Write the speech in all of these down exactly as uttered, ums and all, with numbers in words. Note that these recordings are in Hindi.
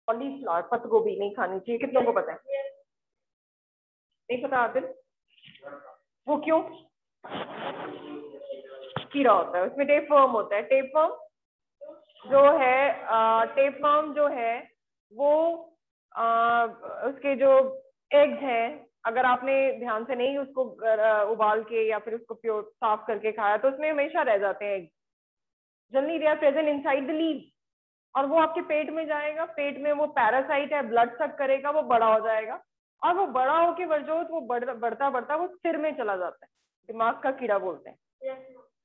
कॉलीफ्लावर, पत्ता गोभी नहीं खानी चाहिए, कितनों को पता है? नहीं पता आदिल? वो क्यों? कीड़ा होता है उसमें, टेपवर्म होता है। टेपवर्म जो है, टेपवर्म जो है वो आ, उसके जो एग्स हैं, अगर आपने ध्यान से नहीं उसको उबाल के या फिर उसको प्योर साफ करके खाया तो उसमें हमेशा रह जाते हैं eggs. Generally they are present inside the leave, और वो आपके पेट में जाएगा, पेट में वो पैरासाइट है, ब्लड सक करेगा, वो बड़ा हो जाएगा, और वो बड़ा होके वजूद वो बढ़, बढ़ता बढ़ता वो सिर में चला जाता है, दिमाग का कीड़ा बोलते हैं।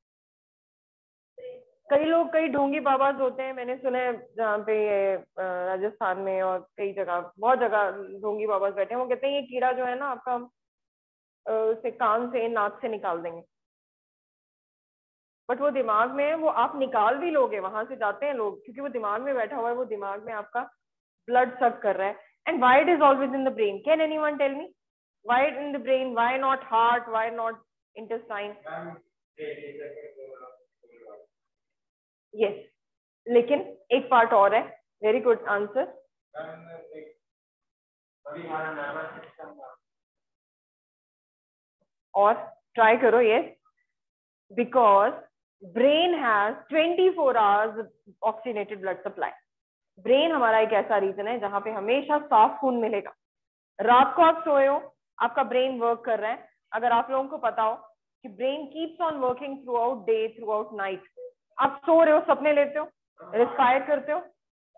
कई लोग, कई ढोंगी बाबाज होते हैं, मैंने सुना है जहाँ पे ये राजस्थान में और कई जगह, बहुत जगह ढोंगी बाबाज बैठे हैं, वो कहते हैं ये कीड़ा जो है ना आपका उसे कान से नाक से निकाल देंगे, बट वो दिमाग में है, वो आप निकाल भी लोगे, वहां से जाते हैं लोग, क्योंकि वो दिमाग में बैठा हुआ है, वो दिमाग में आपका ब्लड सक कर रहा है। And why it is always in the brain? Can anyone tell me why it in the brain? Why not heart? Why not intestine? Yes, लेकिन एक पार्ट और है। Very good answer. और ट्राई करो। Yes, because brain has twenty four hours oxygenated blood supply. Brain हमारा एक ऐसा रीजन है जहां पे हमेशा साफ खून मिलेगा। रात को आप सोए हो, आपका ब्रेन वर्क कर रहा है। अगर आप लोगों को पता हो कि brain keeps on working throughout day, throughout night, आप सो रहे हो, सपने लेते हो, रिस्पायर करते हो,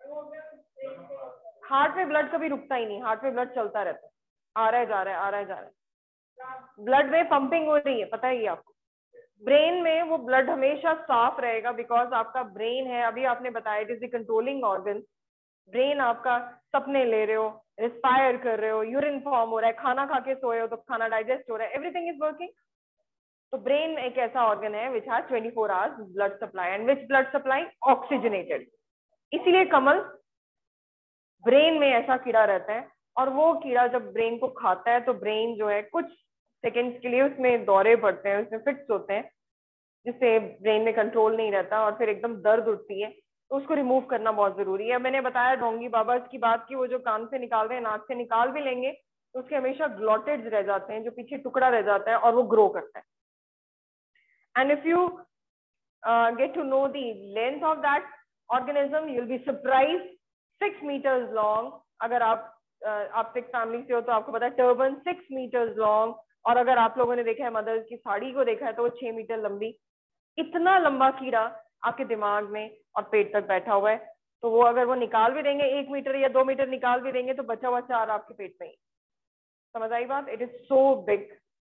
हार्ट में ब्लड कभी रुकता ही नहीं, हार्ट में ब्लड चलता रहता है, आ रहा है जा रहा है, आ रहा है जा रहा है, ब्लड में पंपिंग हो रही है, पता है ये आपको। ब्रेन में वो ब्लड हमेशा साफ रहेगा, बिकॉज आपका ब्रेन है, अभी आपने बताया, it is the controlling organ. Brain आपका, सपने ले रहे हो, रिस्पायर कर रहे हो, यूरिन फॉर्म हो रहा है, खाना खा के सोए हो तो खाना डाइजेस्ट हो रहा है, एवरीथिंग इज वर्किंग। तो ब्रेन एक ऐसा ऑर्गन है which has twenty four hours blood supply, and which blood supply oxygenated. इसीलिए कमल, ब्रेन में ऐसा कीड़ा रहता है, और वो कीड़ा जब ब्रेन को खाता है तो ब्रेन जो है कुछ सेकेंड्स के लिए उसमें दौरे पड़ते हैं, उसमें फिट्स होते हैं, जिससे ब्रेन में कंट्रोल नहीं रहता और फिर एकदम दर्द उठती है, तो उसको रिमूव करना बहुत जरूरी है। मैंने बताया ढोंगी बाबा की बात की, वो जो कान से निकाल रहे हैं, नाक से निकाल भी लेंगे तो उसके हमेशा ग्लॉटेड्स रह जाते हैं, जो पीछे टुकड़ा रह जाता है, और वो ग्रो करता है। And if you get to know the length of that organism, you will be surprise. Six meters long, अगर आप uh, आप सिक्स फैमिली से हो तो आपको पता है टर्बन सिक्स मीटर्स लॉन्ग, और अगर आप लोगों ने देखा है मदर्स की साड़ी को देखा है तो वो छह मीटर लंबी। इतना लंबा कीड़ा आपके दिमाग में और पेट तक बैठा हुआ है, तो वो अगर वो निकाल भी देंगे, एक मीटर या दो मीटर निकाल भी देंगे, तो बचा हुआ चार आपके पेट में ही। समझ आई बात? It is so big.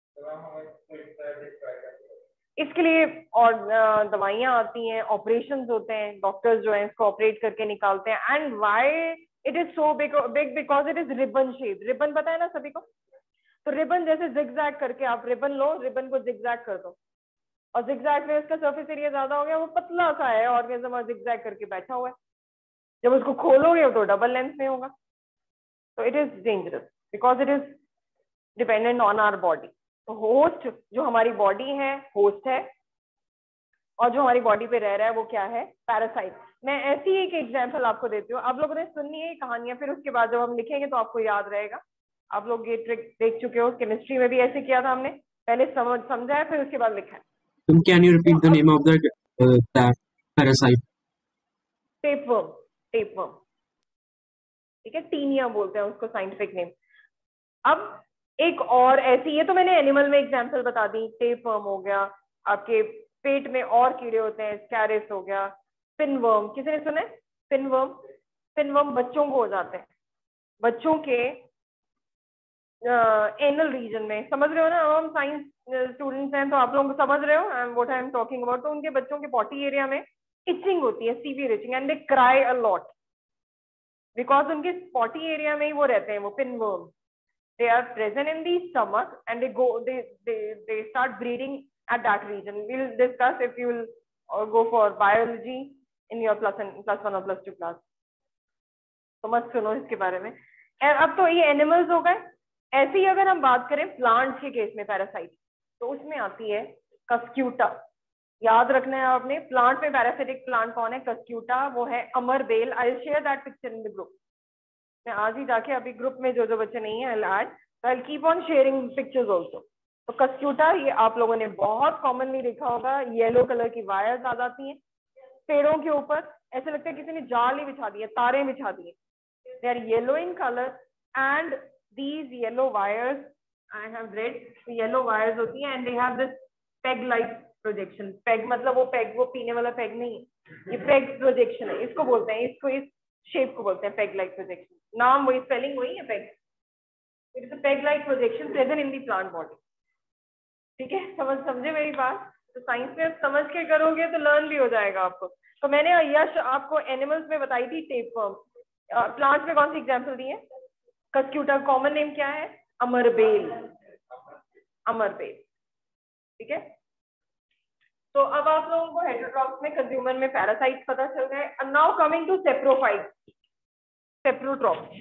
इसके लिए और दवाइयां आती हैं, ऑपरेशंस होते हैं, डॉक्टर्स जो है इसको ऑपरेट करके निकालते हैं। And why it is so big? Big because it is ribbon shape. Ribbon पता है ना सभी को? तो रिबन जैसे जिगजैग करके, आप रिबन लो, रिबन को जिगजैग कर दो, और जिगजैग में उसका सरफेस एरिया ज्यादा हो गया, वो पतला सा है ऑर्गेनिज्म, और जिगजैग करके बैठा हुआ है। जब उसको खोलोगे तो डबल लेंथ में होगा। तो it is dangerous because it is dependent on our body. तो होस्ट जो हमारी बॉडी है, होस्ट है, और जो हमारी बॉडी पे रह रहा है वो क्या है? पैरासाइट। मैं ऐसी एक एग्जांपल आपको देती हूँ, आप लोगों ने सुननी है कहानियां, फिर उसके बाद जब हम लिखेंगे तो आपको याद रहेगा। आप लोग ये ट्रिक देख चुके हो, केमिस्ट्री में भी ऐसे किया था हमने, पहले समझ समझा है, फिर उसके बाद लिखा है। Um, can you repeat तो the अब name of the uh, that parasite? Tapeworm, tapeworm, ठीक है, टीनिया बोलते हैं उसको साइंटिफिक नेम। अब एक और ऐसी, ये तो मैंने एनिमल में एग्जांपल बता दी, टेपवर्म हो गया। आपके पेट में और कीड़े होते हैं, स्कैरिस हो गया, पिनवर्म, किसी ने सुना है? पिनवर्म, पिनवर्म बच्चों को हो जाते हैं, बच्चों के एनल रीजन में। समझ रहे हो ना, हम साइंस स्टूडेंट्स हैं तो आप लोग समझ रहे हो what I am talking about. तो उनके बच्चों के पॉटी एरिया में इचिंग होती है, severe itching, and they cry a lot, because उनके पॉटी एरिया में ही वो रहते हैं, वो pinworm. they are present in the stomach, and they go they they they start breeding at that region. We'll discuss if you will uh, go for biology in your plus and plus one or plus two class, तो मत सुनो इसके बारे में। अब तो ये एनिमल्स हो गए। ऐसे ही अगर हम बात करें प्लांट्स के केस में पैरासाइट, तो उसमें आती है कस्क्यूटा। याद रखना है आपने, प्लांट में पैरासिटिक प्लांट कौन है? कस्क्यूटा, वो है अमर बेल। I will share that picture in the group. मैं आज ही जाके अभी ग्रुप में जो जो बच्चे नहीं है I'll add, so I'll keep on sharing pictures also. तो कस्क्यूटा ये आप लोगों ने बहुत कॉमनली देखा होगा, येलो कलर की वायर्स आ जाती हैं पेड़ों के ऊपर, ऐसे लगता है किसी ने जाल ही बिछा दी है, तारें बिछा दी है. They are yellow in color and these yellow wires I have read, yellow wires होती हैं and they have this peg like projection. peg मतलब वो peg, वो पीने वाला peg नहीं है, ये peg projection है, इसको बोलते हैं, इसको इस शेप को बोलते हैं peg like projection. नाम वही, स्पेलिंग वही है peg. It is a peg like projection present in the plant body. ठीक है, समझ समझे मेरी बात. तो साइंस में आप समझ के करोगे तो लर्न भी हो जाएगा आपको. तो मैंने यश आपको एनिमल्स में बताई थी टेपवर्म. प्लांट्स में कौन सी एग्जांपल दी है? कस्क्यूटा. कॉमन नेम क्या है? अमरबेल. अमरबेल. ठीक है. तो अब आप लोगों को हेटेरोट्रॉप्स में, कंज्यूमर में पैरासाइट्स पता चल गए. And now coming to saprophyte, saprotrophs.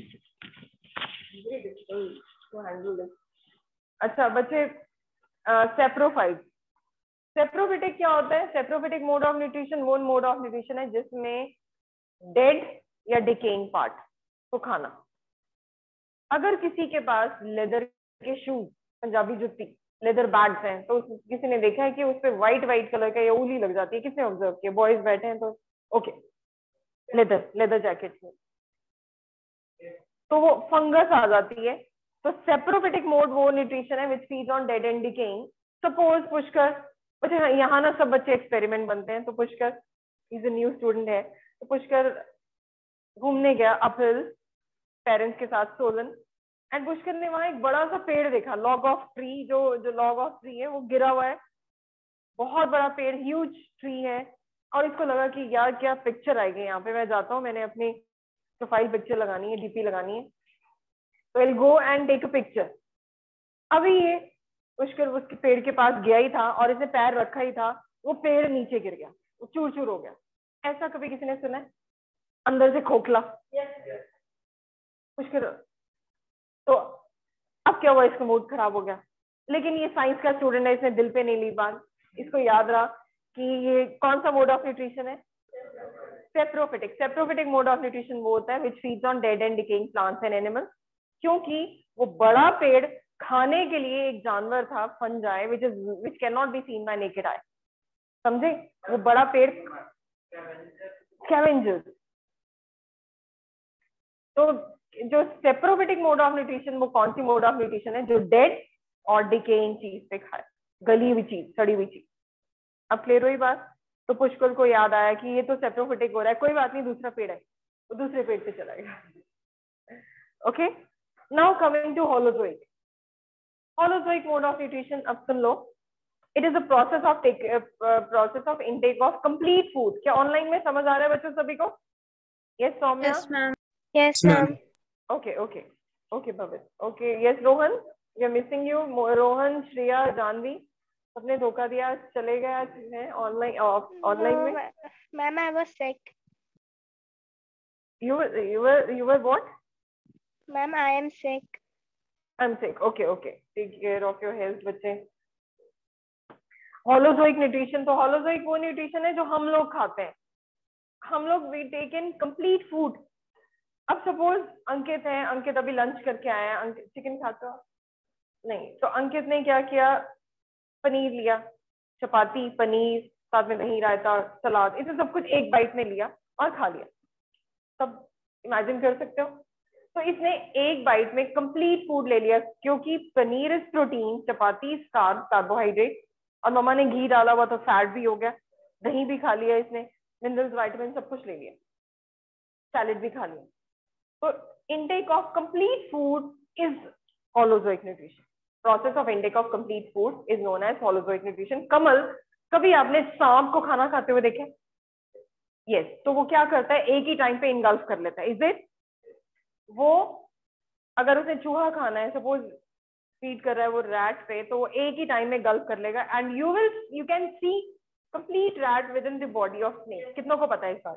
अच्छा बच्चे, सेप्रोफाइट. सेप्रोफिटिक क्या होता है? सेप्रोफिटिक मोड ऑफ न्यूट्रिशन वो मोड ऑफ न्यूट्रिशन है जिसमें डेड या डिकेइंग पार्ट को खाना. अगर किसी के पास लेदर के शूज, पंजाबी जुत्ती, लेदर बैग्स हैं, तो किसी ने देखा है कि उस पर व्हाइट व्हाइट कलर का या ऊली लग जाती है? किसने ऑब्जर्व किया? बॉयज बैठे हैं तो ओके. लेदर लेदर जैकेट में तो वो फंगस आ जाती है. तो सेप्रोफिटिक मोड वो न्यूट्रिशन है which feeds on dead and decaying. Suppose Pushkar, अच्छा यहाँ ना सब बच्चे एक्सपेरिमेंट बनते हैं. तो Pushkar is a new student है. तो पुष्कर घूमने गया अपहिल पेरेंट्स के साथ सोलन. एंड पुष्कर ने वहां एक बड़ा सा पेड़ देखा, लॉग ऑफ ट्री. जो जो लॉग ऑफ ट्री है वो गिरा हुआ है, बहुत बड़ा पेड़, ह्यूज ट्री है. और इसको लगा कि यार क्या पिक्चर आएगी यहाँ पे, मैं जाता हूँ, मैंने अपनी प्रोफाइल पिक्चर लगानी है, डीपी लगानी है, तो I will go and take a picture. अभी ये पुष्कर उसके पेड़ के पास गया ही था और इसने पैर रखा ही था, वो पेड़ नीचे गिर गया, वो चूर चूर हो गया. ऐसा कभी किसी ने सुना है? अंदर से खोखला. पुष्कर तो अब क्या हुआ? इसका मूड खराब हो गया. लेकिन ये साइंस का स्टूडेंट है, इसने दिल पे नहीं ली बात. इसको याद रहा कि ये कौन सा मोड ऑफ न्यूट्रिशन है? Saprophytic. Saprophytic mode of nutrition वो होता है which feeds on dead and decaying plants and animals. क्योंकि वो बड़ा पेड़ खाने के लिए एक जानवर था, fungi, which is which can not be seen by naked eye. समझे? वो बड़ा पेड़ स्कैवेंजर्स. तो जो सेप्रोफिटिक मोड ऑफ न्यूट्रिशन वो कौन सी मोड ऑफ न्यूट्रिशन है? जो डेड और डिकेइंग चीज पे खाए, गली हुई चीज, सड़ी हुई चीज. अब क्लियर हुई बात? तो पुष्कर को याद आया कि ये तो सेप्रोफिटिक हो रहा है, कोई बात नहीं, दूसरा पेड़ है, तो दूसरे पेड़ पे चला गया. Okay, now coming to holozoic. Holozoic mode of nutrition, अब सुन लो. It is a process of take process of intake of complete food. क्या ऑनलाइन में समझ आ रहा है बच्चों सभी को? Yes Saumya? Yes, ma'am. Yes, ma'am. Okay, okay, okay, Bhavit. Okay, yes, Rohan, we are missing you. Rohan, Shreya, Janvi, सबने धोखा दिया, चले गए आज हैं ऑनलाइन ऑनलाइन No, में. ma- ma'am, I was sick. You were you were you were what? Ma'am, I am sick. I'm sick. Okay, okay. Take care of your health, बच्चे. Holozoic nutrition, तो holozoic वो nutrition है जो हम लोग खाते हैं. हम लोग we take in complete food. अब सपोज अंकित है, अंकित अभी लंच करके आया है. अंकित चिकन खाता नहीं, तो अंकित ने क्या किया? पनीर लिया, चपाती, पनीर, साथ में दही, रायता, सलाद, इसे सब कुछ एक बाइट में लिया और खा लिया. सब इमेजिन कर सकते हो? तो इसने एक बाइट में कंप्लीट फूड ले लिया, क्योंकि paneer is protein, chapati carb, carbohydrate, और मम्मा ने घी डाला हुआ तो फैट भी हो गया, दही भी खा लिया इसने, मिनरल्स, विटामिन सब कुछ ले लिया, सैलेड भी खा लिया. तो intake of complete food is holozoic nutrition. Process of intake of complete food is known as holozoic nutrition. कमल, कभी आपने सांप को खाना खाते हुए देखे? Yes. तो वो क्या करता है? एक ही टाइम पे इंगल्फ कर लेता है. Is it? वो अगर उसे चूहा खाना है, सपोज फीड कर रहा है वो रैट पे, तो वो एक ही टाइम में गल्फ कर लेगा. And you will you can see complete rat within the body of snake. कितनों को पता है इस बारे?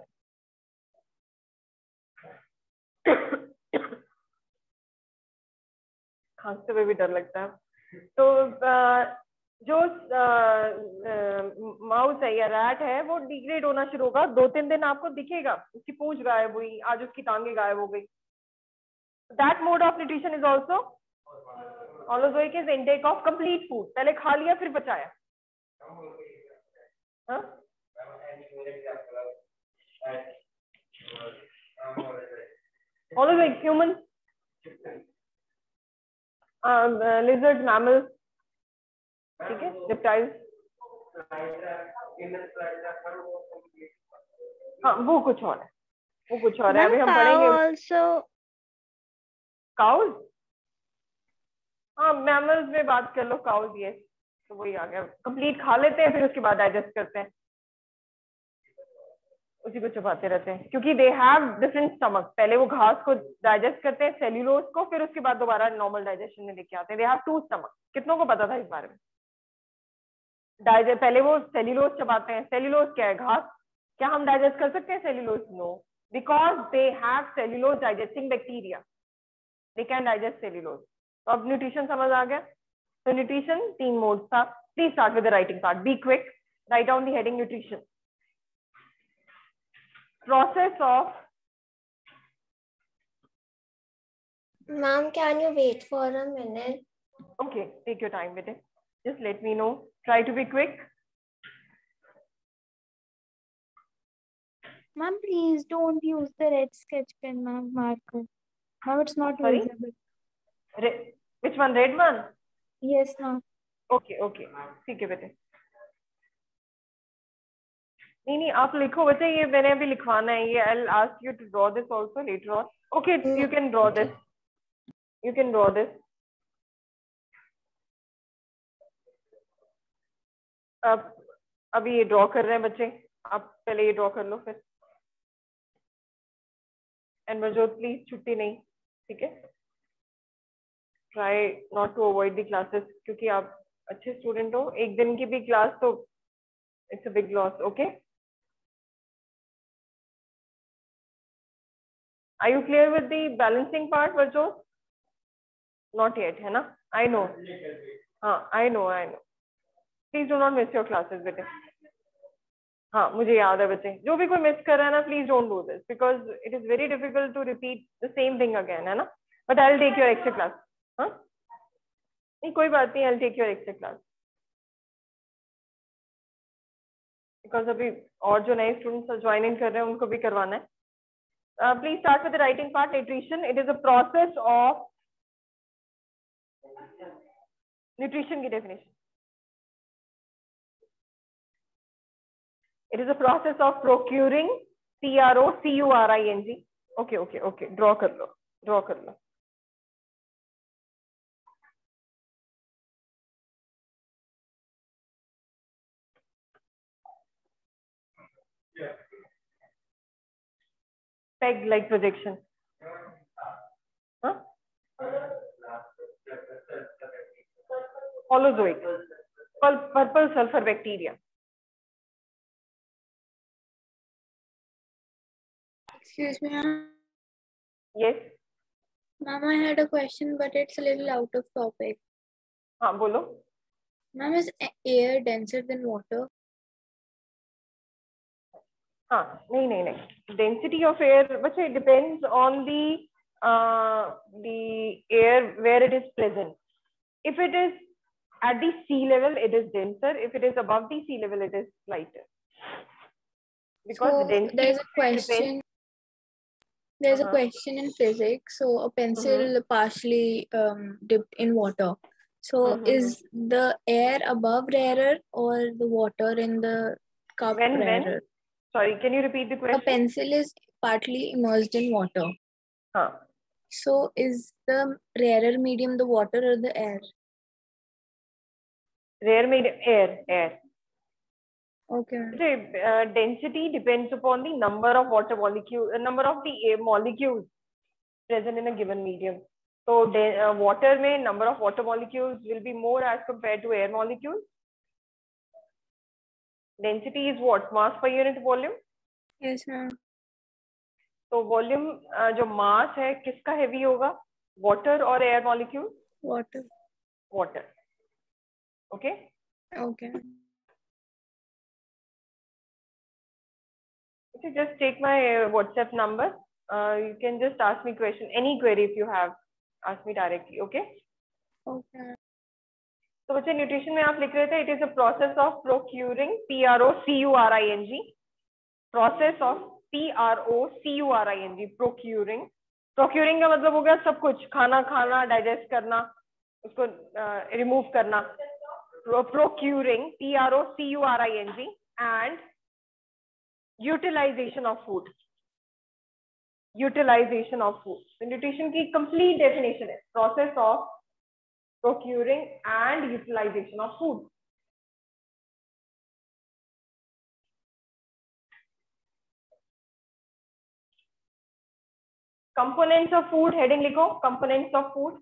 खांसते हुए भी डर लगता है. तो जो माउस है या रैट है वो डिग्रेड होना शुरू होगा. दो तीन दिन आपको दिखेगा उसकी पूंछ गायब हुई, आज उसकी टांगे गायब हो गई. That mode of nutrition is also holozoic is intake of complete food. पहले खा लिया फिर पचाया. हाँ? Holozoic humans, uh, lizards, mammals, ठीक है, reptiles. हाँ वो कुछ और है, वो कुछ और है. अभी हम पढ़ेंगे. Also, cows. हाँ mammals में बात कर लो. cows ये तो वही आ गया. कंप्लीट खा लेते हैं फिर उसके बाद डाइजेस्ट करते हैं, उसी को चबाते रहते हैं क्योंकि दे हैव डिफरेंट स्टमक. पहले वो घास को डाइजेस्ट करते हैं, सेल्यूलोज को, फिर उसके बाद दोबारा नॉर्मल डाइजेशन में लेके आते हैं. They have two stomach. कितनों को पता था इस बारे में? डाइजेस्ट पहले वो सेल्यूलोज चबाते हैं. सेल्यूलोज क्या है? घास. क्या हम डाइजेस्ट कर सकते हैं cellulose? No, because they have cellulose digesting bacteria. They can digest cellulose. तो अब न्यूट्रिशन समझ आ गया. तो न्यूट्रिशन तीन मोड था. Please start with the writing part. Be quick. Write down the heading nutrition. Process of. Ma'am, can you wait for a minute? Okay, take your time with it. Just let me know. Try to be quick. Ma'am, please don't use the red sketch pen, ma'am, marker. Now it's not Sorry? visible. Red, which one? Red one? Yes, ma'am. Okay, okay. ठीक है बेटे. नहीं नहीं आप लिखो बच्चे. ये मैंने अभी लिखवाना है. ये I'll ask you to draw this also later on. Okay, you can draw this. You can draw this. अब अभी ये ड्रॉ कर रहे हैं बच्चे. आप पहले ये ड्रॉ कर लो फिर. एंड मजोत प्लीज छुट्टी नहीं. ठीक है. Try not to avoid the classes क्योंकि आप अच्छे स्टूडेंट हो. एक दिन की भी क्लास तो it's a big loss. Okay. Are you clear with the balancing part, बच्चों? Not yet, है ना? I know. हाँ, I know, I know. Please do not miss your classes, बेटे. हाँ, मुझे याद है बच्चे. जो भी कोई मिस कर रहा है ना, please don't do this because it is very difficult to repeat the same thing again, है ना? But I'll take your extra class. हाँ? नहीं कोई बात नहीं. I'll take your extra class. Because अभी और जो नए students ज्वाइन इन कर रहे हैं उनको भी करवाना है. Uh, please start with the writing part. Nutrition. It is a process of nutrition की definition. It is a process of procuring. C R O C U R I N G. Okay, okay, okay. Draw कर लो. Draw कर लो. Peg like projection. Huh? Holozoic. Purple sulfur bacteria. Excuse me, ma'am. Yes. Ma'am, I had a question, but it's a little out of topic. हाँ बोलो. Ma'am, is air denser than water? हाँ नहीं नहीं नहीं. Density of air, but it depends on the uh, the air where it is present. If it is at the sea level, it is denser. If it is above the sea level, it is lighter. Because So the density there's a depends. question. There's Uh-huh. a question in physics. So a pencil Mhm. partially um, dipped in water. So Mhm. is the air above rarer or the water in the cup When when? rarer? Sorry, can you repeat the A question? pencil is partly immersed in water. हाँ. So is the rarer medium the water or the air? Rare medium air air. Okay. So, uh, density depends upon the number of water molecules, uh, number of the air molecules present in a given medium. So, uh, water में number of water molecules will be more as compared to air molecules. Density is what? Mass per unit volume. Yes, ma'am. तो वॉल्यूम जो मास है किसका हेवी होगा? वाटर और air molecule? Water. Water. Okay. Okay. Just take my WhatsApp number. uh, you can just ask me question, any query if you have, ask me directly. Okay. Okay. तो बच्चे न्यूट्रिशन में आप लिख रहे थे, it is a process of procuring, P R O C U R I N G, process of P R O C U R I N G, procuring. Procuring का मतलब हो गया सब कुछ, खाना खाना, डाइजेस्ट करना, उसको रिमूव uh, करना. Procuring, P R O C U R I N G, and utilization of food. Utilization of food. तो न्यूट्रिशन की कंप्लीट डेफिनेशन है process of procuring and utilization of food. Components of food, heading लिखो, components of food.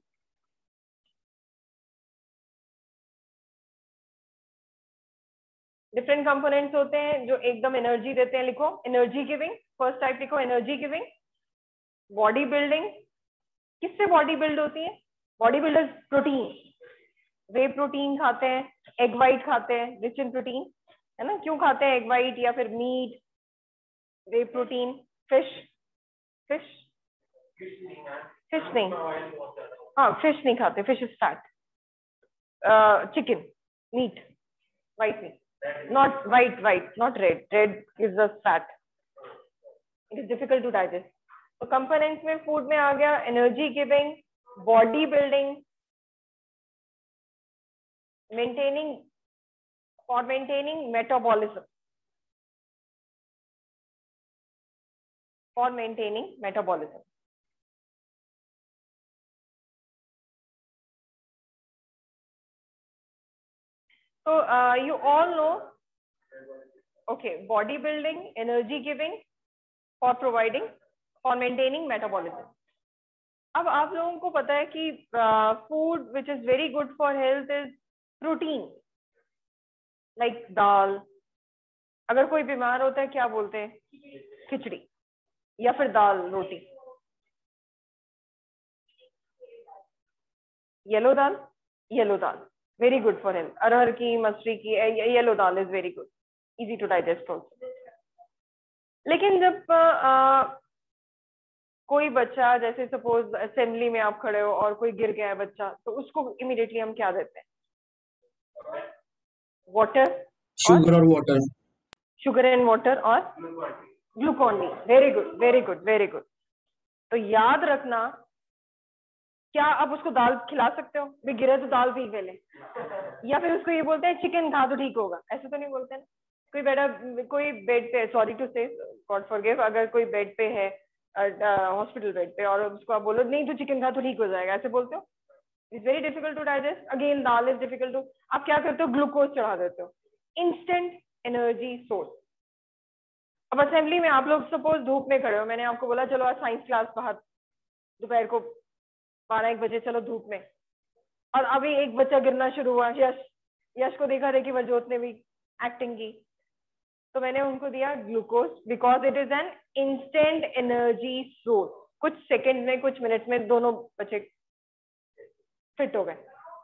Different components होते हैं जो एकदम एनर्जी देते हैं. लिखो एनर्जी गिविंग, फर्स्ट टाइप लिखो एनर्जी गिविंग. बॉडी बिल्डिंग, किससे बॉडी बिल्ड होती है? Body builders protein, whey protein खाते हैं, एग वाइट खाते हैं, रिच इन प्रोटीन, है ना. क्यों खाते हैं एग वाइट या फिर meat, whey protein. Fish, fish fish नहीं, हाँ फिश नहीं खाते, fish is fat. Chicken, meat, white meat, not white, white not red, red is the fat, it is difficult to digest. तो कंपोनेंट्स में फूड में आ गया energy giving, body building, maintaining, for maintaining metabolism, for maintaining metabolism. So uh, you all know, okay, body building, energy giving, for providing, for maintaining metabolism. अब आप लोगों को पता है कि food which is very good for health is protein, like dal. अगर कोई बीमार होता है क्या बोलते हैं? खिचड़ी या फिर दाल रोटी. Yellow dal, yellow dal very good for health. अरहर की, मसूरी की, yellow dal is very good, easy to digest also. लेकिन जब आ, कोई बच्चा, जैसे सपोज असेंबली में आप खड़े हो और कोई गिर गया है बच्चा, तो उसको इमीडिएटली हम क्या देते हैं? Water, sugar or water. Sugar and water और Glucon D. Very good, very good, very good. तो याद रखना, क्या आप उसको दाल खिला सकते हो? भी गिरे तो दाल पी ले, या फिर उसको ये बोलते हैं चिकन खा तो ठीक होगा? ऐसे तो नहीं बोलते ना. कोई बेटा, कोई बेड पे, sorry to say, god forgive, अगर कोई बेड पे है, हॉस्पिटल uh, बेड पे, और उसको आप बोलो नहीं तो चिकन खा तो ठीक हो जाएगा, ऐसे बोलते हो? It's very difficult to digest. Again dal is difficult to. आप क्या करते हो? ग्लूकोज चढ़ा देते हो, इंस्टेंट एनर्जी सोर्स. अब असेंबली में आप लोग सपोज धूप में खड़े हो, मैंने आपको बोला चलो आज साइंस क्लास बाहर, दोपहर को बारह एक बजे चलो धूप में, और अभी एक बच्चा गिरना शुरू हुआ. यश, यश को देखा देखी वजोत ने भी एक्टिंग की, तो मैंने उनको दिया glucose, because it is an instant energy source. कुछ सेकंड में, कुछ मिनट में दोनों बच्चे फिट हो गए.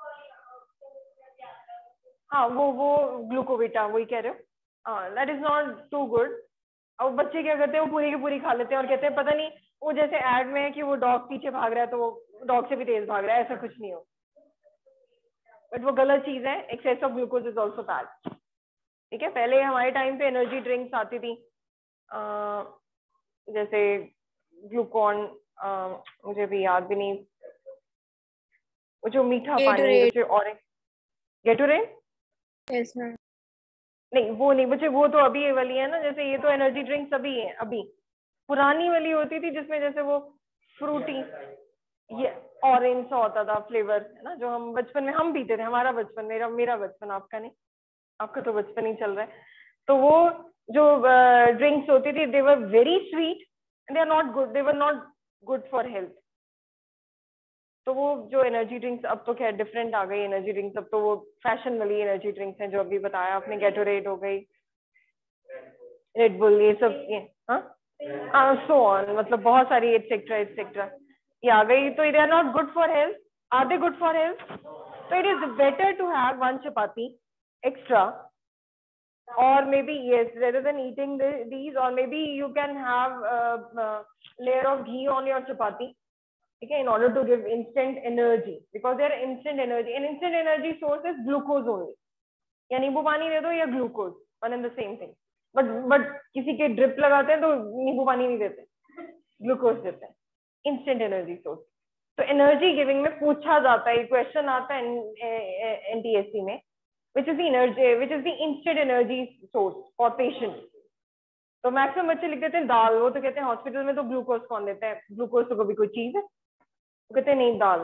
हाँ वो वो ग्लूकोविटा, वही कह रहे हो. हाँ, that is not too good. और बच्चे क्या करते हैं, वो पूरी की पूरी खा लेते हैं और कहते हैं पता नहीं, वो जैसे एड में है कि वो डॉग पीछे भाग रहा है तो वो डॉग से भी तेज भाग रहा है, ऐसा कुछ नहीं हो. बट वो गलत चीज है. Excess of glucose is also bad. ठीक है. पहले हमारे टाइम पे एनर्जी ड्रिंक्स आती थी, आ, जैसे ग्लूकॉन, मुझे भी याद भी नहीं, वो जो मीठा पानी, जो ऑरेंज, गेटोरेड. Yes, ma'am. नहीं वो नहीं बच्चे, वो तो अभी ये वाली है ना, जैसे ये तो एनर्जी ड्रिंक्स अभी है. अभी पुरानी वाली होती थी जिसमें जैसे वो फ्रूटी, ये ऑरेंज सा होता था फ्लेवर, है ना, जो हम बचपन में हम पीते थे. हमारा बचपन, मेरा मेरा बचपन, आपका नहीं, आपका तो बचपन ही चल रहा है. तो वो जो ड्रिंक्स होती थी, they were very sweet, they are not good, they were not good for health. तो वो जो एनर्जी ड्रिंक्स, अब तो क्या डिफरेंट आ गई एनर्जी ड्रिंक्स. अब तो वो फैशन वाली एनर्जी ड्रिंक्स हैं, जो अभी बताया आपने, गेटोरेड हो गई, रेड बुल, ये सब, ये हाँ सो ऑन, मतलब बहुत सारी एटसेट्रा एटसेट्रा ये आ गई. तो they are not good for health. Are they good for health? तो it is better to have one chapati extra or maybe yes, rather than eating the, these, or maybe you can have a, a layer of ghee on your chapati, okay, in order to give instant energy, because they are instant energy. An instant energy source is glucose only. या नींबू पानी दे दो या glucose, one and the same thing. But but किसी के ड्रिप लगाते हैं तो नींबू पानी नहीं देते, ग्लूकोज देते हैं. Instant energy source. तो एनर्जी गिविंग में पूछा जाता है, क्वेश्चन आता है एनटीएससी में, which is the energy, which is the instant energy source for patient. तो मैक्सिमम बच्चे लिख देते हैं दाल. वो तो कहते हैं हॉस्पिटल में तो ग्लूकोज कौन देता है, ग्लूकोज तो कभी कोई चीज है. वो कहते हैं नहीं, दाल.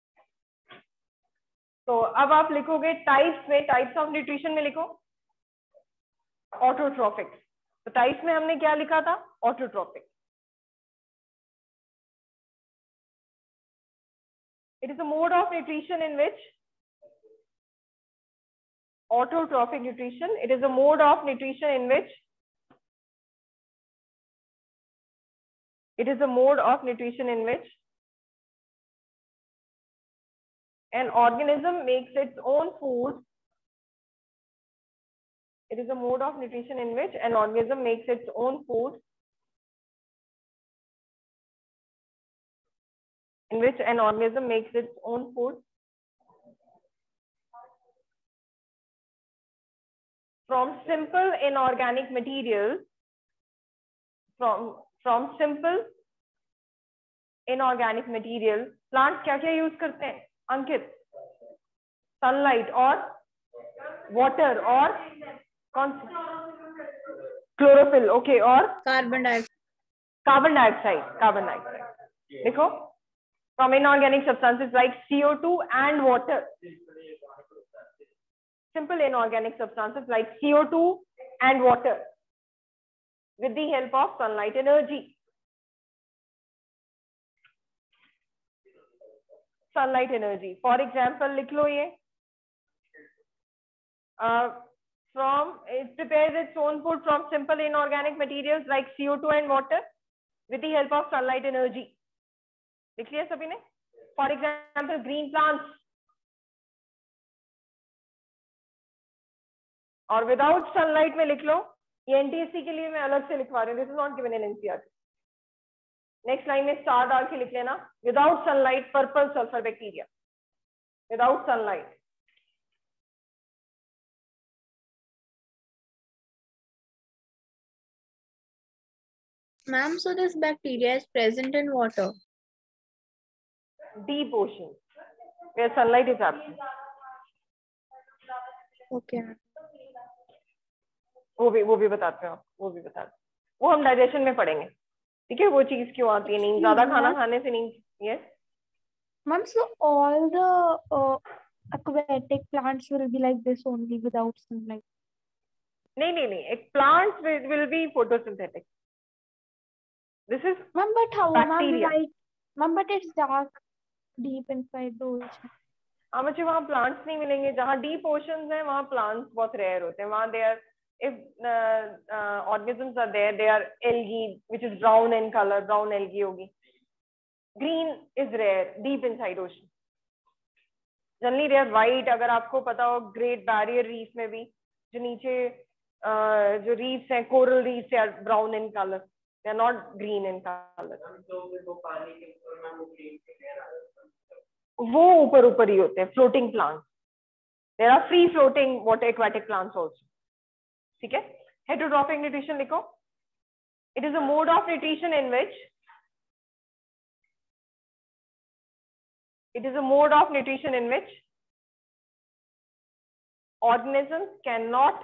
तो अब आप लिखोगे टाइप्स में, टाइप्स ऑफ न्यूट्रिशन में लिखो ऑटोट्रॉफिक. तो टाइप्स में हमने क्या लिखा था, autotrophic. It is a mode of nutrition in which autotrophic nutrition, it is a mode of nutrition in which it is a mode of nutrition in which an organism makes its own food. It is a mode of nutrition in which an organism makes its own food, in which an organism makes its own food from simple inorganic materials, from from simple inorganic materials. Plants क्या क्या यूज करते हैं अंकित? सनलाइट और वाटर और कौन सी? क्लोरोफिल. ओके. और carbon dioxide. Carbon dioxide. Carbon dioxide देखो. From inorganic substances like C O two and water. Simple inorganic substances like C O two and water with the help of sunlight energy. Sunlight energy. For example, लिख लो ये. Uh, from it prepares its own food from simple inorganic materials like C O two and water with the help of sunlight energy. लिख लिया सभी ने? For example, green plants. और विदाउट सनलाइट में लिख लो. ये एनटीएससी के लिए मैं अलग से लिखवा रही हूँ. This is not given in NCERT. Next line में स्टार डाल के लिख लेना. Without sunlight purple sulphur bacteria. Without sunlight. Ma'am, so this bacteria is present in water. Deep ocean where sunlight is absent. Okay. वो भी वो भी बताते हो, वो भी बताते. वो हम डाइजेशन में पढ़ेंगे. ठीक है. वो चीज क्यों आती है, नींद ज्यादा खाना खाने से नींद. Yes Ma'am, so all the uh, aquatic plants will be like this only without sunlight. नहीं नहीं नहीं. एक plants will, will be photosynthetic. This is Ma'am, but how? Ma'am, bacteria. light. Ma'am, but it's dark deep inside the ocean. हाँ बच्चे, वहाँ प्लांट्स नहीं मिलेंगे. जहाँ डीप ओशंस हैं वहाँ प्लांट्स बहुत रेयर होते हैं. वहाँ they are, if organisms are there, they are algae which is brown in color. brown algae होगी. green is rare deep inside ocean. Generally they are white. अगर आपको पता हो ग्रेट बैरियर रीफ में भी जो नीचे uh, जो रीफ्स हैं, coral reefs, they are brown in color. they are not green in color. वो ऊपर ऊपर ही होते हैं floating plants. There are free floating water aquatic plants also. ठीक है. हेटेरोट्रॉफिक न्यूट्रिशन लिखो. It is a mode of nutrition in which it is a mode of nutrition in which organisms cannot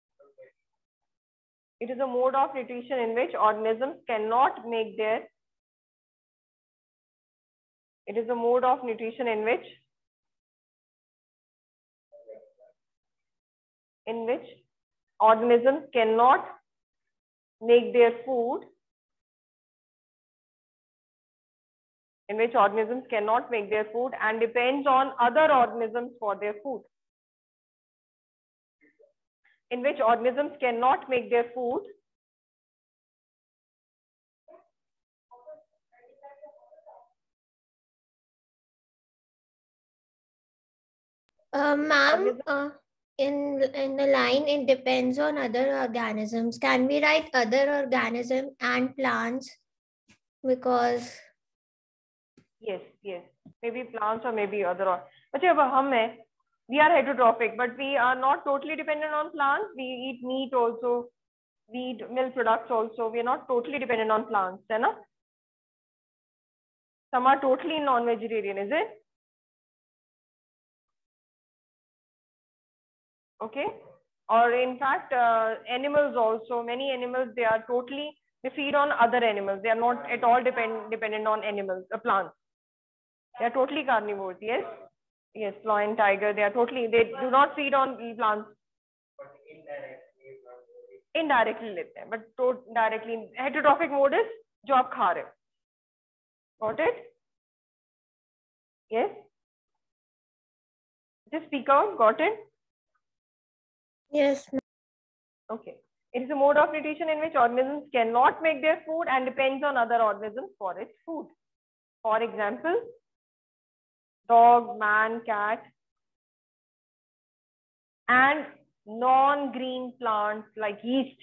it is a mode of nutrition in which organisms cannot make their It is a mode of nutrition in which in which organisms cannot make their food in which organisms cannot make their food and depends on other organisms for their food. In which organisms cannot make their food Uh, ma'am, Organism- uh, in in the line it depends on other organisms. Can we write other organism and plants? Because yes yes maybe plants or maybe other or बच्चे अब हम हैं we are heterotrophic but we are not totally dependent on plants. We eat meat also, we eat milk products also. We are not totally dependent on plants, है ना? Some are totally non-vegetarian, is it? Okay. Or in fact, uh, animals also, many animals, they are totally, they feed on other animals. They are not at all depend, dependent on animals, uh, plants. They are totally carnivores, yes? Yes, lion, tiger, they are totally, they do not feed on plants. Indirectly लेते हैं, but to directly, heterotrophic mode is जो आप खा रहे हो. Got it? Yes? Just speak out, got it? yes. Okay. It is a mode of nutrition in which organisms cannot make their food and depends on other organisms for its food. For example, dog, man, cat, and non-green plants like yeast.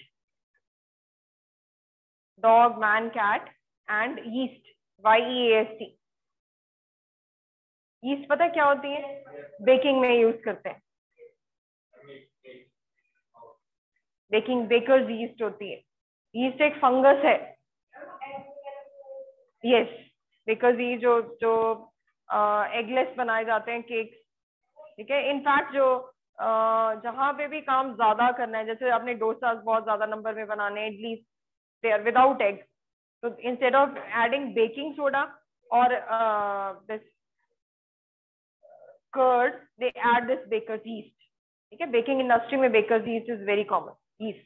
Dog, man, cat, and yeast. Y E A S T. Yeast पता क्या होती है? Baking में use करते हैं. Baking baker's yeast होती है. Yeast एक fungus है. Yes, because ये जो जो एगलेस बनाए जाते हैं केक्स, ठीक है. इनफैक्ट जो uh, जहाँ पे भी काम ज्यादा करना है, जैसे आपने डोसा बहुत ज्यादा नंबर में बनाने, idli they are without egg, so instead of adding baking soda or uh, this curd, they add this baker's yeast. Okay, baking industry में baker's yeast is very common. Yeast.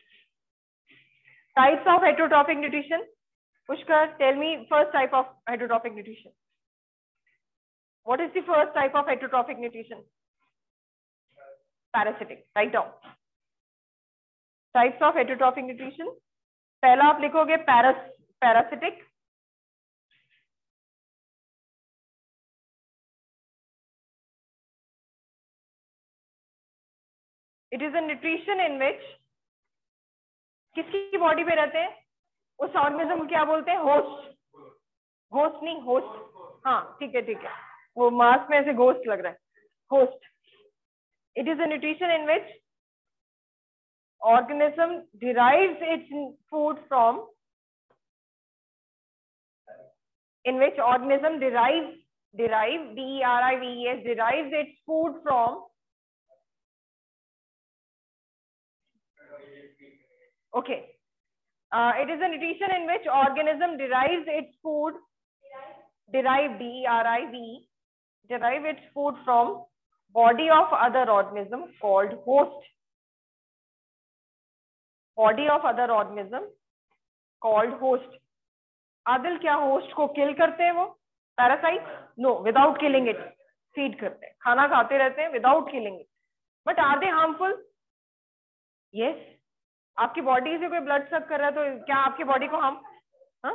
Types of heterotrophic nutrition. Pushkar, tell me first type of heterotrophic nutrition. What is the first type of heterotrophic nutrition? Parasitic. Write down. Types of heterotrophic nutrition. पहला आप लिखोगे पैरास parasitic. It is a nutrition in which किसकी बॉडी पे रहते हैं? उस ऑर्गेनिज्म को क्या बोलते हैं? होस्ट. होस्ट नहीं, होस्ट. हाँ ठीक है ठीक है, वो मास में ऐसे घोस्ट लग रहा है. Host. It is a nutrition in which organism derives its food from, in which organism derives, derive, D E R I V E S, derives its food from, okay. Uh, it is a nutrition in which organism derives its food, derive, D E R I V, derive its food from body of other organism called host. Body of other organism called host. Adil, क्या होस्ट को किल करते हैं वो parasite? No, without killing it feed करते हैं, खाना खाते रहते हैं without killing it. But are they harmful? Yes. आपकी बॉडी से कोई ब्लड सक कर रहा है तो क्या आपकी बॉडी को हम हाँ?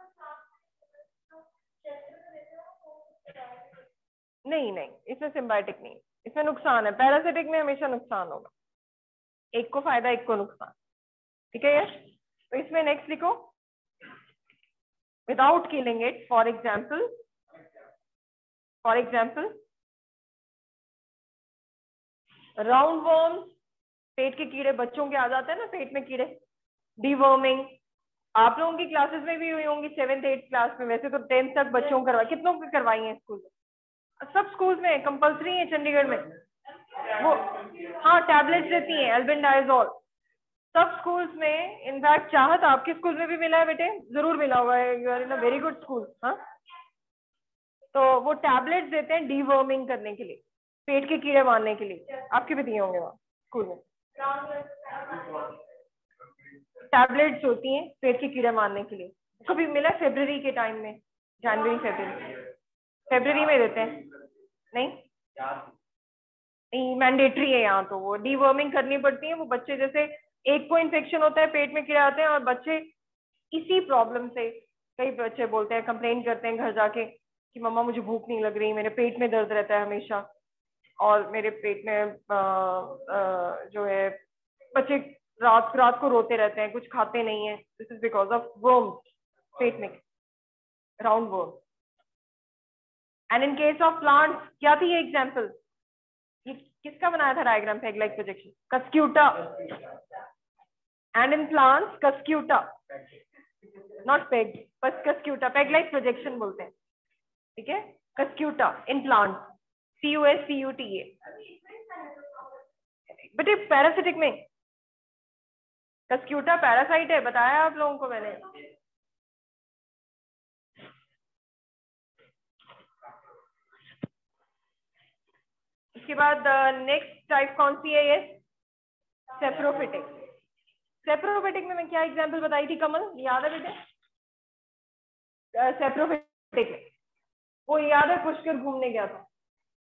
नहीं नहीं, इसमें सिम्बायोटिक नहीं, इसमें नुकसान है. पैरासिटिक में हमेशा नुकसान होगा, एक को फायदा एक को नुकसान. ठीक है यश? तो इसमें नेक्स्ट लिखो without killing it. For example, for example round worms, पेट के कीड़े, बच्चों के आ जाते हैं ना पेट में कीड़े. डीवर्मिंग आप लोगों की क्लासेस में भी हुई होंगी, सेवेंथ एट्थ क्लास में. वैसे तो टेंथ तक बच्चों को करवा, कितनों को करवाई है स्कूल में? सब स्कूल्स में कंपलसरी है. चंडीगढ़ में वो हाँ टैबलेट्स देती हैं, एल्बेंडाइजोल. सब स्कूल्स में. इनफैक्ट चाहत आपके स्कूल में भी मिला है बेटे? जरूर मिला हुआ है, you are in a very good school. हाँ, तो वो टैबलेट्स देते हैं डीवर्मिंग करने के लिए, पेट के कीड़े मारने के लिए. आपके भी दिए होंगे वहाँ स्कूल में टैबलेट्स होती हैं पेट के कीड़े मारने के लिए. कभी मिला फरवरी के टाइम में? जनवरी फरवरी फरवरी में देते हैं? नहीं नहीं, मैंडेटरी है यहाँ. तो वो डीवर्मिंग करनी पड़ती है. वो बच्चे जैसे एक को इन्फेक्शन होता है, पेट में कीड़े आते हैं और बच्चे इसी प्रॉब्लम से, कई बच्चे बोलते हैं, कंप्लेन करते हैं घर जाके कि मम्मा मुझे भूख नहीं लग रही, मेरे पेट में दर्द रहता है हमेशा. और मेरे पेट में आ, आ, जो है बच्चे रात रात को रोते रहते हैं, कुछ खाते नहीं है, this is because of worms, पेट में round worm. And in case of plants क्या थी ये एग्जाम्पल, ये किसका बनाया था diagram, peg like projection, cuscuta. And in plants cuscuta, not peg, बस कस्क्यूटा, पेग लाइक प्रोजेक्शन बोलते हैं, ठीक है, cuscuta in plants, C U S C U T A. But ये पैरासिटिक में कस्क्यूटा पैरासाइट है, बताया आप लोगों को मैंने। इसके बाद नेक्स्ट टाइप कौन सी है, ये सेप्रोफिटिक। सेप्रोफिटिक में मैं क्या एग्जांपल बताई थी कमल, याद है बेटे? सेप्रोफिटिक में वो याद है, पुष्कर घूमने गया था,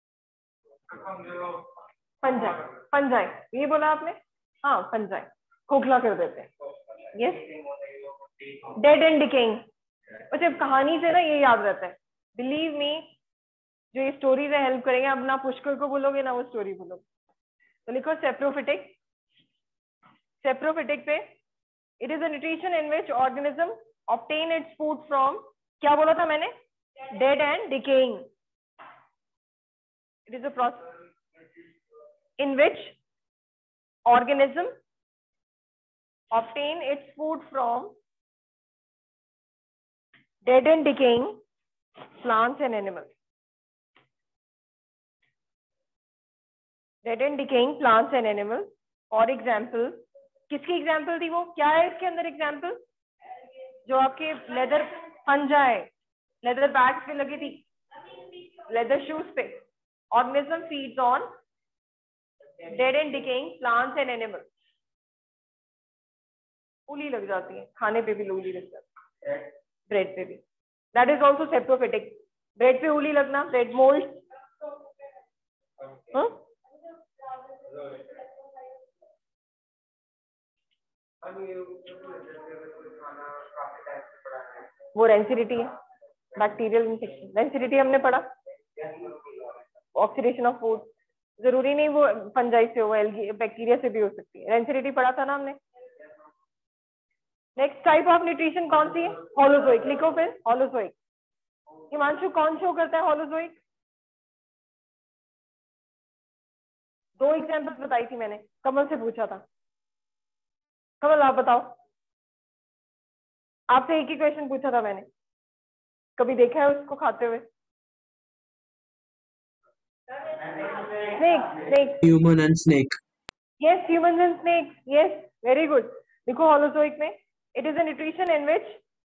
पंजाय, पंजाय ये बोला आपने, हाँ पंजाय, खोखला कर देते हैं, यस। डेड एंड डिकेइंग, अच्छा कहानी से ना ये याद रहता है, बिलीव मी, जो ये स्टोरी से हेल्प करेंगे, अब ना पुष्कर को बोलोगे ना वो स्टोरी बोलोगे। तो लिखो सेप्रोफिटिक। सेप्रोफिटिक पे it is a nutrition in which organism obtain its food from, क्या बोला था मैंने, dead and decaying. It is a process in which organism obtain its food from dead and decaying plants and animals. Dead and decaying plants and animals. For example, किसकी एग्जाम्पल थी वो, क्या है इसके अंदर एग्जाम्पल, जो आपके लेदर फंजाई, लेदर बैग्स पे लगी थी, लेदर शूज पे, organism feeds on dead and decaying plants and animals. उली लग जाती है, खाने पे भी उली लग जाती है, ब्रेड पे भी, that is also saprophytic. Bread पे उली लगना, ब्रेड मोल्ड, वो रेंसिडिटी है, बैक्टीरियल इन्फेक्शन, रेंसिडिटी हमने पढ़ा, ऑक्सीडेशन ऑफ फूड, जरूरी नहीं वो फंजाई से हो, एल्गी बैक्टीरिया से भी हो सकती है, रेंसिडिटी पढ़ा था ना हमने। नेक्स्ट टाइप ऑफ न्यूट्रिशन कौन सी है, होलोजोइक। लिखो फिर होलोजोइक। हिमांशु कौन शो करता है होलोजोइक? दो एग्जांपल्स बताई थी मैंने, कमल से पूछा था, कमल आप बताओ, आपसे एक ही क्वेश्चन पूछा था मैंने, कभी देखा है उसको खाते हुए? Snake, snake, Human and snake. yes, humans and snakes, yes, very good। देखो होलोजोइक में it is a nutrition in which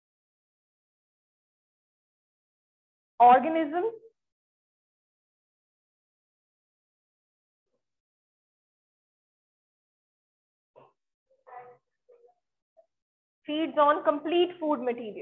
organism feeds on complete food material,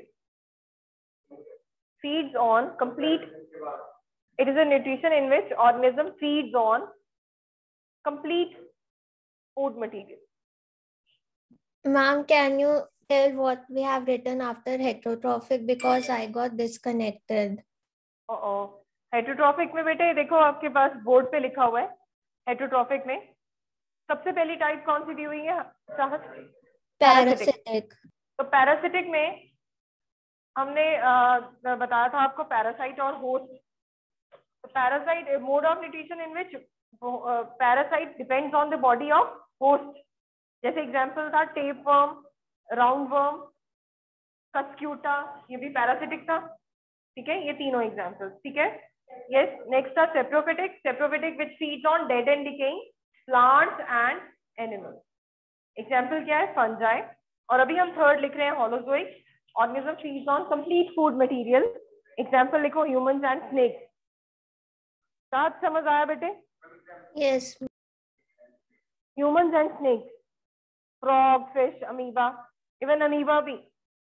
feeds on complete, it is a nutrition in which organism feeds on complete food material. Ma'am, can you tell what we have written after heterotrophic, because I got disconnected. uh heterotrophic में बेटे देखो आपके पास बोर्ड पे लिखा हुआ है, हेटरोट्रॉफिक में सबसे पहली टाइप कौन सी दी हुई है? Parasitic. तो पैरासिटिक में हमने आ, बताया था आपको पैरासाइट और host. Parasite mode of nutrition in which parasite depends on the body of host, जैसे एग्जांपल था tape worm, round worm, cuscuta, ये भी पैरासिटिक था, ठीक है, ये तीनों एग्जांपल्स, ठीक है। यस, नेक्स्ट था saprophytic. Saprophytic which feeds on dead and decaying plants and animals, example क्या है? फंजाई। और अभी हम थर्ड लिख रहे हैं holozoic, organism feeds on complete food material, example लिखो ह्यूमंस एंड स्नेक्स। साथ समझ आया बेटे? Yes. Humans and snakes, frog, fish, amoeba, even amoeba भी।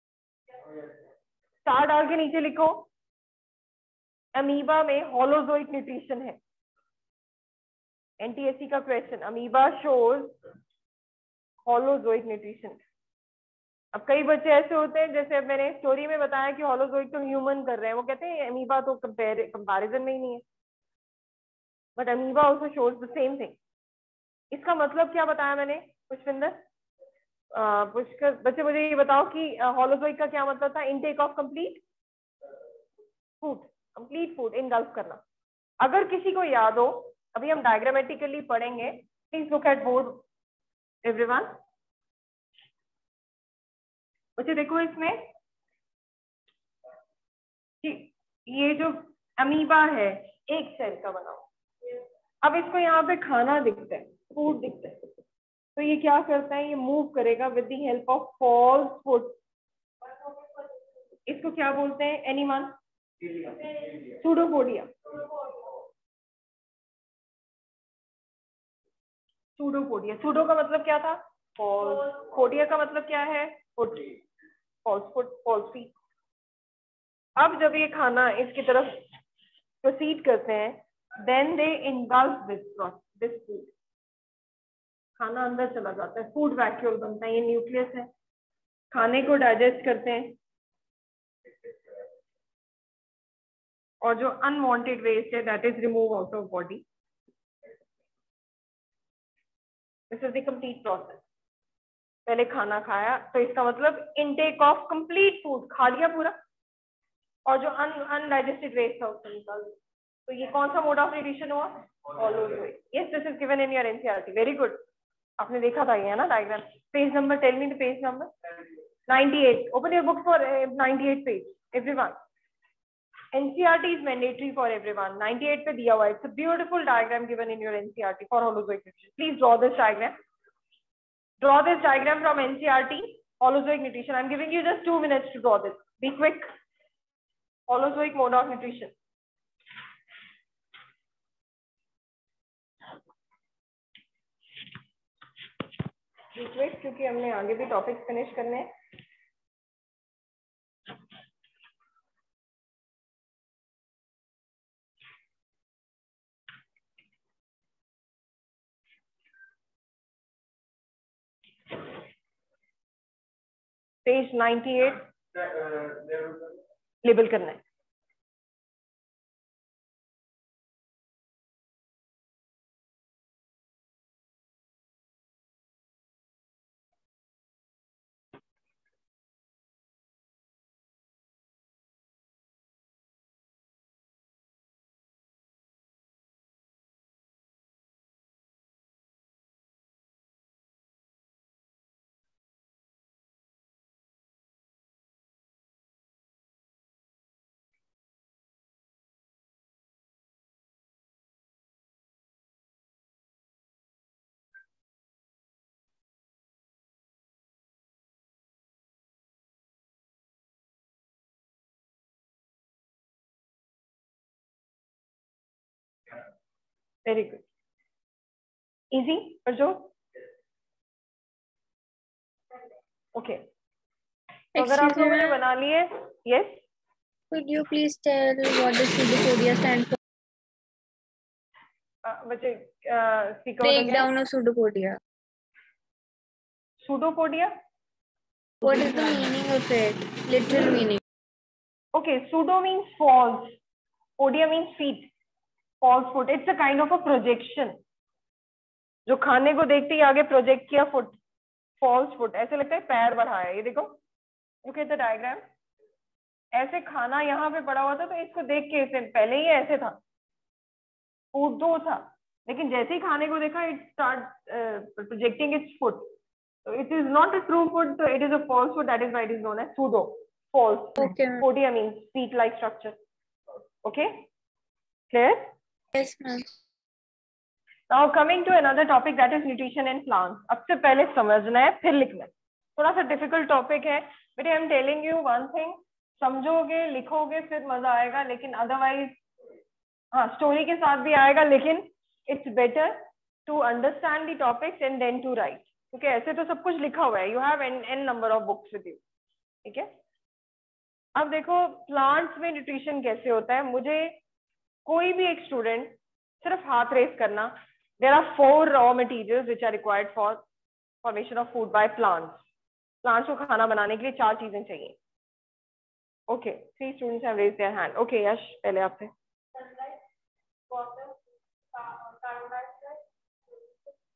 स्टार डाल के नीचे लिखो अमीबा में होलोजोइक न्यूट्रिशन है। एनटीएससी का question, amoeba shows holozoic nutrition. अब कई बच्चे ऐसे होते हैं, जैसे अब मैंने स्टोरी में बताया कि होलोजोइक तो ह्यूमन कर रहे हैं, वो कहते हैं अमीबा तो कंपेयर कंपैरिजन में ही नहीं है। But amoeba also shows the same thing. इसका मतलब क्या बताया मैंने पुष्पिंदर? पुष्कर बच्चे मुझे ये बताओ कि हॉलोजोइक का क्या मतलब था? Intake of complete food, complete food engulf करना. अगर किसी को याद हो, अभी हम डायग्रामेटिकली पढ़ेंगे. Please look at board everyone. बच्चे देखो इसमें कि ये जो अमीबा है एक सेल का बना हुआ. अब इसको यहाँ पे खाना दिखता है, फूड दिखता है, तो ये क्या करता है? ये मूव करेगा with the help of false foot. इसको क्या बोलते हैं? एनीवन? सूडोपोडिया. सूडोपोडिया. सूडो का मतलब क्या था? फॉल्स. पोडिया का मतलब क्या है? Foot. False foot, false feet. अब जब ये खाना इसकी तरफ प्रोसीड करते हैं, then they engulf this this food. खाना अंदर चला जाता है, फूड वैक्यूल बनता है. ये न्यूक्लियस है, खाने को डाइजेस्ट करते हैं और जो अनवांटेड वेस्ट है that is remove out of body. This is the complete process. पहले खाना खाया तो इसका मतलब इनटेक ऑफ कंप्लीट फूड, खा लिया पूरा, और जो अन अनडाइजेस्टेड वेस्ट था उसको निकाल दिया. तो ये कौन सा मोड ऑफ न्यूट्रिशन हुआ? Holozoic. Yes, this is given in your NCERT. Very good. आपने देखा था ये है ना diagram. Page number, tell me the page number. ninety-eight. Open your book for uh, ninety-eight page, everyone. N C E R T is mandatory for everyone. ninety-eight पे दिया हुआ है. It's a beautiful diagram given in your N C E R T for holozoic nutrition. Please draw this diagram. Draw this diagram from N C E R T. Holozoic nutrition. I'm giving you just two minutes to draw this. Be quick. Holozoic mode of nutrition. Be quick क्योंकि हमने आगे भी टॉपिक्स फिनिश करने हैं. पेज ninety-eight लेबल करना है. Very good. इजी और जो ओके. तो अगर आप Excuse me, लोगों ने ma'am. बना लिए. Yes. Could you please tell what does pseudopodia stand for? बच्चे speak out Break again. down of pseudopodia. Pseudopodia. What is the meaning of it? Literal meaning. Okay, pseudo means false. Podia means feet. False foot. It's a kind of a projection. जो खाने को देखते ही आगे प्रोजेक्ट किया फुट. False foot. ऐसे लगता है पैर बढ़ा है. ये देखो, लुक एट द डायग्राम. ऐसे खाना यहाँ पे पड़ा हुआ था, तो इसको देख के इसे पहले ही ऐसे था, फूड दो था, लेकिन जैसे ही खाने को देखा it start projecting its foot. So it is not a true food, so it is a false food. That is why it is known as pseudo. False. Okay. Podia means feet-like structure. Okay? Clear? Yes, ma'am. Now coming to another topic, that is nutrition in plants. अब से पहले समझना है फिर लिखना है. थोड़ा सा difficult topic है, but I am telling you one thing. समझोगे, लिखोगे, फिर मजा आएगा. लेकिन otherwise, हाँ, story के साथ भी आएगा, लेकिन it's better to understand the topics and then to write. क्योंकि ऐसे तो सब कुछ लिखा हुआ है. You have an an number of books with you. ठीक है. अब देखो प्लांट्स में न्यूट्रिशन कैसे होता है. मुझे कोई भी एक स्टूडेंट सिर्फ हाथ रेस करना. There are four raw materials which are required for formation of food by plants. Plants को खाना बनाने के लिए चार चीजें चाहिए. Okay, three students have raised their hand. Okay Yash, पहले आपसे.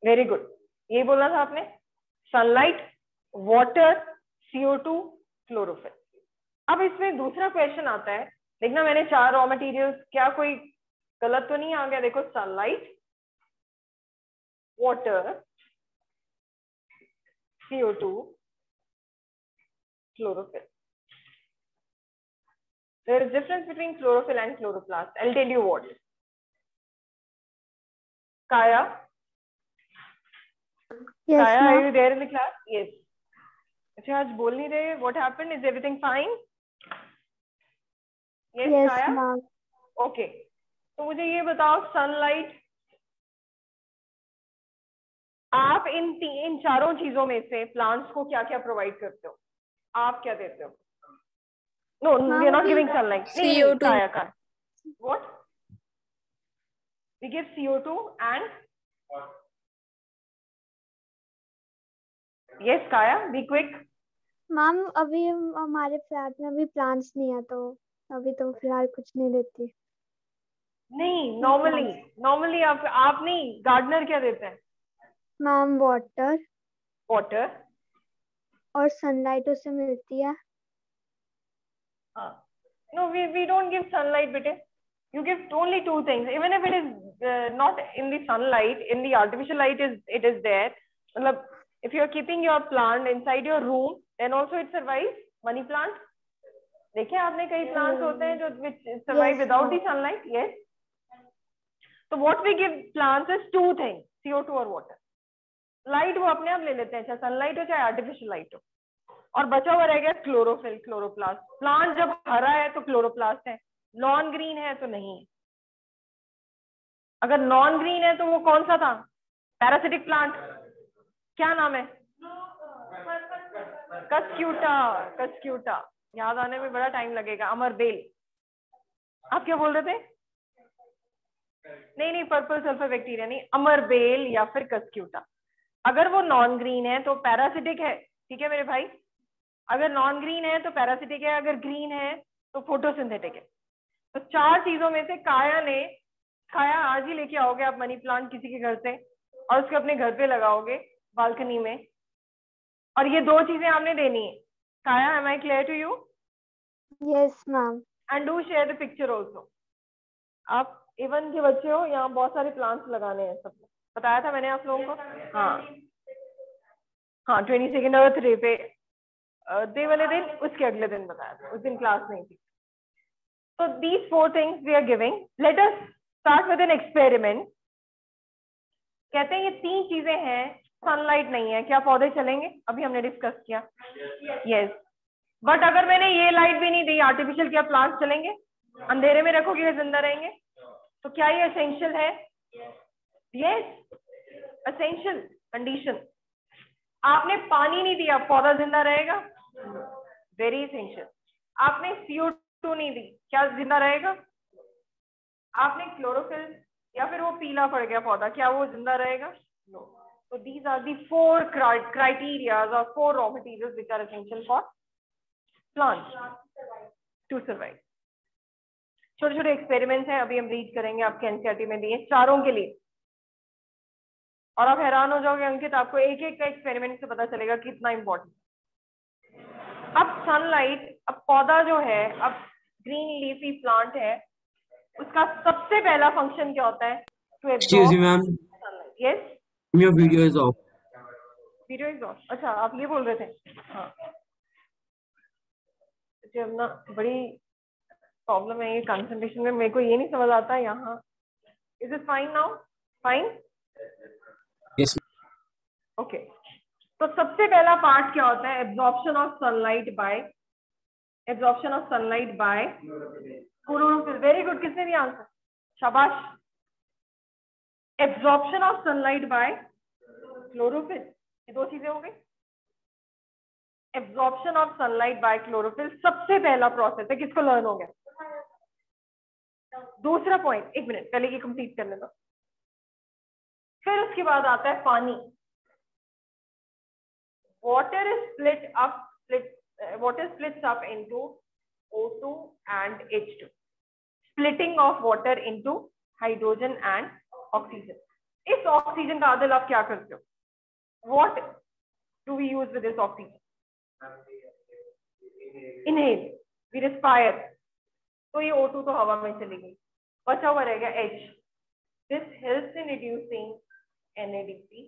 वेरी गुड, ये बोला था आपने, sunlight, water, CO two, chlorophyll. अब इसमें दूसरा क्वेश्चन आता है, देखना मैंने चार रॉ मटेरियल्स, क्या कोई गलत तो नहीं आ गया? देखो, sunlight, water, CO two, chlorophyll. There is difference between chlorophyll and chloroplast. I'll tell you what. Kaya, Yes, Kaya, are ma'am. you there in the class? Yes. अच्छा, आज बोल नहीं रहे? What happened? Is everything fine? Yes, Yes, Kaya. ma'am. Okay. तो मुझे ये बताओ, सनलाइट, आप इन तीन चारों चीजों में से प्लांट्स को क्या क्या प्रोवाइड करते हो? आप क्या देते हो? No, we are not giving sunlight. C O two. Kaya, Kaya. What? We give C O two and yes, Kaya, be quick. Ma'am अभी हम- हमारे फ्लैट में अभी प्लांट्स नहीं है, तो अभी तो फिलहाल कुछ नहीं देती। नहीं, नॉर्मली नॉर्मली आप आप नहीं, गार्डनर क्या देते हैं? मैम वाटर वाटर और सनलाइट उससे मिलती है। हाँ, no, we we don't give sunlight, bete. You give only two things, even if it is uh, not in the sunlight, in the artificial light is it is there. मतलब if you are keeping your plant inside your room, then also it survives. Money plant, देखिए आपने, कई plants होते हैं जो which survive Yes, without ma'am. the sunlight. Yes. So what we give plants is two things, C O two और water. लाइट वो अपने आप ले लेते हैं, चाहे सनलाइट हो चाहे आर्टिफिशियल लाइट हो, और बचा हुआ रह गया क्लोरोफिल, क्लोरोप्लास्ट। प्लांट जब हरा है तो क्लोरोप्लास्ट है, नॉन ग्रीन है तो नहीं है। अगर नॉन ग्रीन है तो वो कौन सा था? पैरासिटिक प्लांट, क्या नाम है? कस्क्यूटा, कस्क्यूटा, याद आने में बड़ा टाइम लगेगा। अमरबेल, आप क्या बोल रहे थे? नहीं नहीं, पर्पल सल्फर बैक्टीरिया नहीं, अमरबेल या फिर कस्क्यूटा। अगर वो नॉन ग्रीन है तो पैरासिटिक है, ठीक है मेरे भाई? अगर नॉन ग्रीन है तो पैरासिटिक है, अगर ग्रीन है तो फोटोसिंथेटिक है। तो चार चीजों में से काया ने, काया आज ही लेके आओगे आप मनी प्लांट किसी के घर से और उसके अपने घर पे लगाओगे बालकनी में, और ये दो चीजें आपने देनी है। Kaya, am I clear to you? Yes ma'am. And do share the picture also. आप इवन के बच्चे हो, यहाँ बहुत सारे प्लांट्स लगाने हैं, सब बताया था मैंने आप लोगों को। हाँ हाँ, ट्वेंटी सेकेंड अर्थ डे पे डे वाले दिन, उसके अगले दिन बताया था, उस दिन क्लास नहीं थी। तो these four things we are giving. Let us start with an experiment. कहते हैं ये तीन चीजें हैं, सनलाइट नहीं है, क्या पौधे चलेंगे? अभी हमने डिस्कस किया, यस। बट अगर मैंने ये लाइट भी नहीं दी आर्टिफिशियल, क्या प्लांट्स चलेंगे? अंधेरे में रखोगे जिंदा रहेंगे? तो क्या ये एसेंशियल है? Yes, essential condition. आपने पानी नहीं दिया, पौधा जिंदा रहेगा? Very essential. आपने सी ओ टू नहीं दी, क्या जिंदा रहेगा? आपने क्लोरोफिल, या फिर वो पीला पड़ गया पौधा, क्या वो जिंदा रहेगा? No. So these are the four criteria or four raw materials which are essential for plants to survive. छोटे छोटे एक्सपेरिमेंट्स हैं, अभी हम रीड करेंगे, आपके एनसीईआरटी में दिए चारों के लिए, और आप हैरान हो जाओगे अंकित, आपको एक एक का एक्सपेरिमेंट से पता चलेगा कितना इंपॉर्टेंट। अब सनलाइट, अब पौधा जो है, अब ग्रीन लीफी प्लांट है, उसका सबसे पहला फंक्शन क्या होता है? Two Excuse me, ma'am. Sunlight. Yes, Your video is off. Video is off. अच्छा, आप ये बोल रहे थे? हाँ, जब ना बड़ी प्रॉब्लम है ये कंसंट्रेशन में, मेरे को ये नहीं समझ आता यहाँ। Is it fine now? Fine, Yes. Okay. तो सबसे पहला पार्ट क्या होता है? Absorption of sunlight by, absorption of sunlight by chlorophyll. Very good, किसने भी आंसर? शाबाश। Absorption of sunlight by chlorophyll, ये दो चीजें हो गई। Absorption of sunlight by chlorophyll सबसे पहला प्रोसेस है, किसको लर्न हो गया? दूसरा पॉइंट, एक मिनट पहले ये कंप्लीट करने दो। फिर उसके बाद आता है पानी। Water is split up, split water splits up into O two and H two, splitting of water into hydrogen and oxygen. इस ऑक्सीजन का आदल आप क्या करते हो? What do we use with this oxygen? Inhale, we respire. तो ये O टू तो हवा में चली गई, बचा हुआ रहेगा H। This helps in reducing N A D P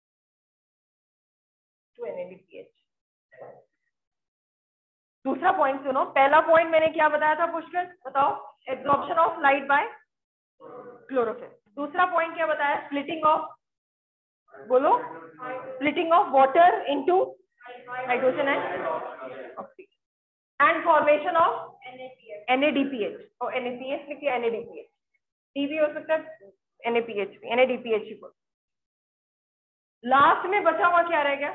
to N A D P H। दूसरा पॉइंट सुनो, पहला पॉइंट मैंने क्या बताया था पुष्कर, बताओ? Absorption of light by chlorophyll. दूसरा पॉइंट क्या बताया? स्प्लिटिंग ऑफ, बोलो, splitting of water into hydrogen and oxygen and formation of N A D P H। और N A P H लिखिए, N A D P H, T भी हो सकता है, N A P H भी, N A D P H ही बोलो। लास्ट में बचा हुआ क्या रह गया?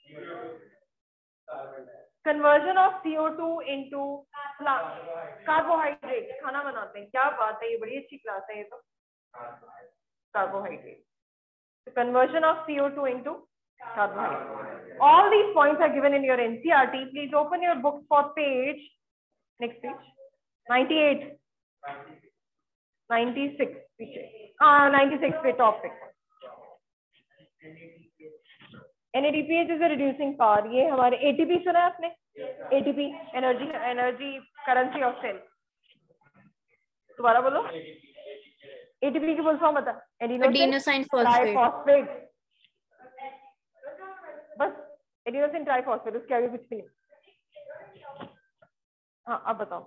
Conversion of C O two into carbohydrate. खाना बनाते हैं, क्या बात है, ये बड़ी अच्छी क्लास है ये तो। Carbohydrate, conversion of C O two into carbohydrate. All these points are given in your N C R T. Please open your books for page, next page, ninety-eight, ninety-six, ah, ninety-six पे top पे। N A D P H is a reducing power। ये हमारे A T P सुना है आपने? A T P, energy, energy currency of cell। दोबारा बोलो, A T P की फुल फॉर्म बता। Adenosine phosphate। ट्राइफॉस्फेट, बस एडिनोसिन ट्राइफॉस्फेट, उसके आगे कुछ भी नहीं। हाँ अब बताओ।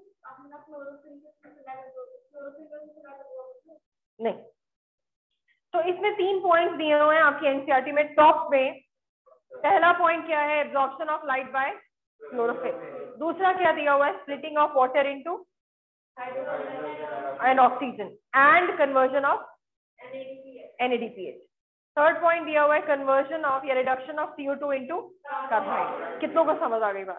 नहीं, तो इसमें तीन पॉइंट्स दिए हुए हैं आपकी एनसीईआरटी में टॉप में। पहला पॉइंट क्या है? Absorption of light by chlorophyll. दूसरा क्या दिया हुआ है? Splitting of water into and oxygen and conversion of N A D P H। Third point दिया हुआ है conversion of या reduction of C O two into carbohydrate। कितनों को समझ आ गई बात?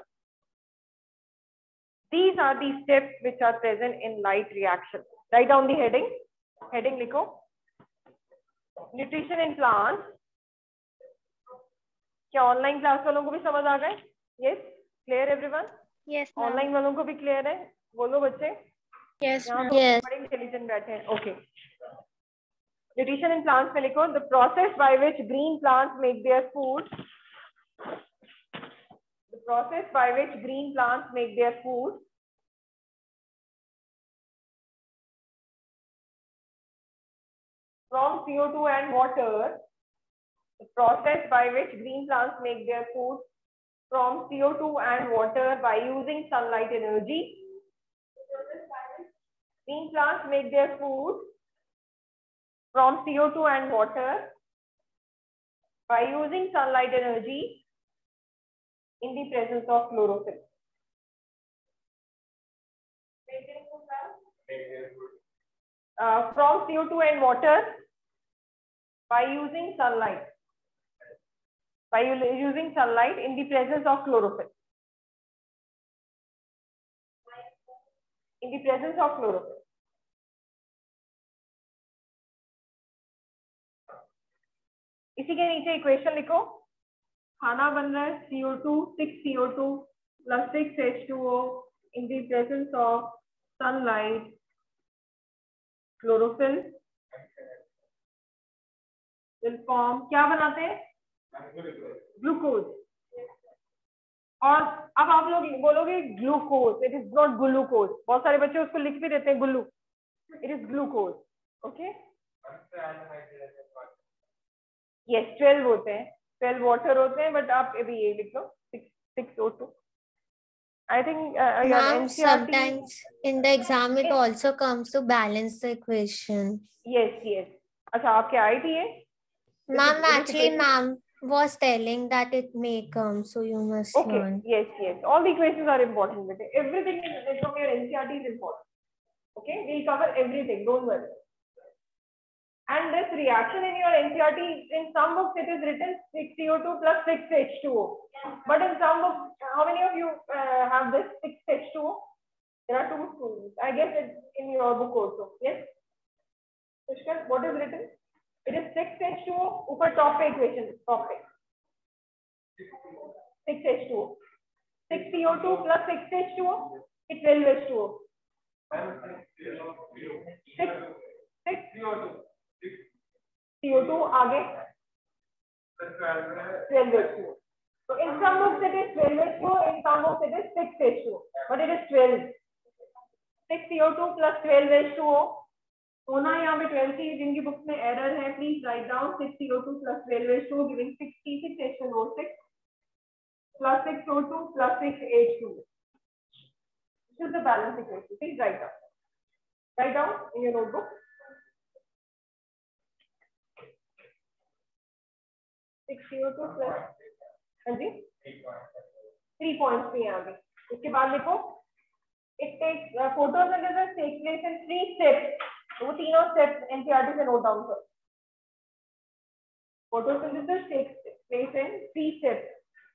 These are the steps which are present in light reaction। Write down the heading, heading लिखो, nutrition in plants। क्या ऑनलाइन क्लास वालों को भी समझ आ गए? Yes, clear everyone? Yes, ma'am. Online वालों को भी क्लियर है? बोलो बच्चे। Yes, ma'am। Yes. बड़े इंटेलिजेंट बैठे हैं। ओके, न्यूट्रिशन इन प्लांट्स में लिखो, the process by which green plants make their food, the process by which green plants make their food from C O two and water, the process by which green plants make their food from C O two and water by using sunlight energy। Green plants make their food from C O two and water by using sunlight energy in the presence of chlorophyll। Uh, from C O two and water by using sunlight, by using sunlight in the presence of chlorophyll, in the presence of chlorophyll। इसी के नीचे इक्वेशन लिखो, खाना बन रहा है C O two, six C O two plus six H two O in the presence of sunlight, chlorophyll will form, क्या बनाते हैं? ग्लूकोज। और अब आप लोग बोलोगे glucose, it is not glucose. बहुत सारे बच्चे उसको लिख भी देते हैं गुल्लू, it is glucose. Okay, yes, twelve होते हैं, ट्वेल्व वाटर होते हैं, बट आप अभी ये लिख लो six six O two. I think uh, your Ma'am, N C R T, sometimes in the exam it also comes to balance the equation. yes yes। अच्छा, आपके आई थी ये? Ma'am, actually ma'am was telling that it may come, so you must Okay, learn. yes yes, all the equations are important, but everything is from your N C R T is important। Okay, we cover everything, don't worry। And this reaction in your N C R T, in some books it is written six C O two plus six H two O, but in some books, how many of you uh, have this six H two O? There are two schools, I guess it's in your book also। Yes, Pushkar, what is written? It is six H two O, ऊपर top पे equation, top पे six H two O, six C O two plus six H two O, it's twelve H two O, six six C O O two आगे twelve H two O. So in some books it is twelve H two O, in some books it is six H two O, but it is twelve. six C O two plus twelve H two O. होना यहाँ पे twelve की, जिनकी बुक्स में एरर है please write down six C O two plus twelve H two O giving sixty-six H two O six plus six O two plus six H two O. This is the balance equation. Please write down. Write down in your notebook. six C O two plus, हाँ जी, three points पे यहाँ पे. इसके बाद लिखो, it takes uh, photosynthesis takes place in three steps. वो तीनों steps N C E R T से note down करो. Photosynthesis takes place in three steps.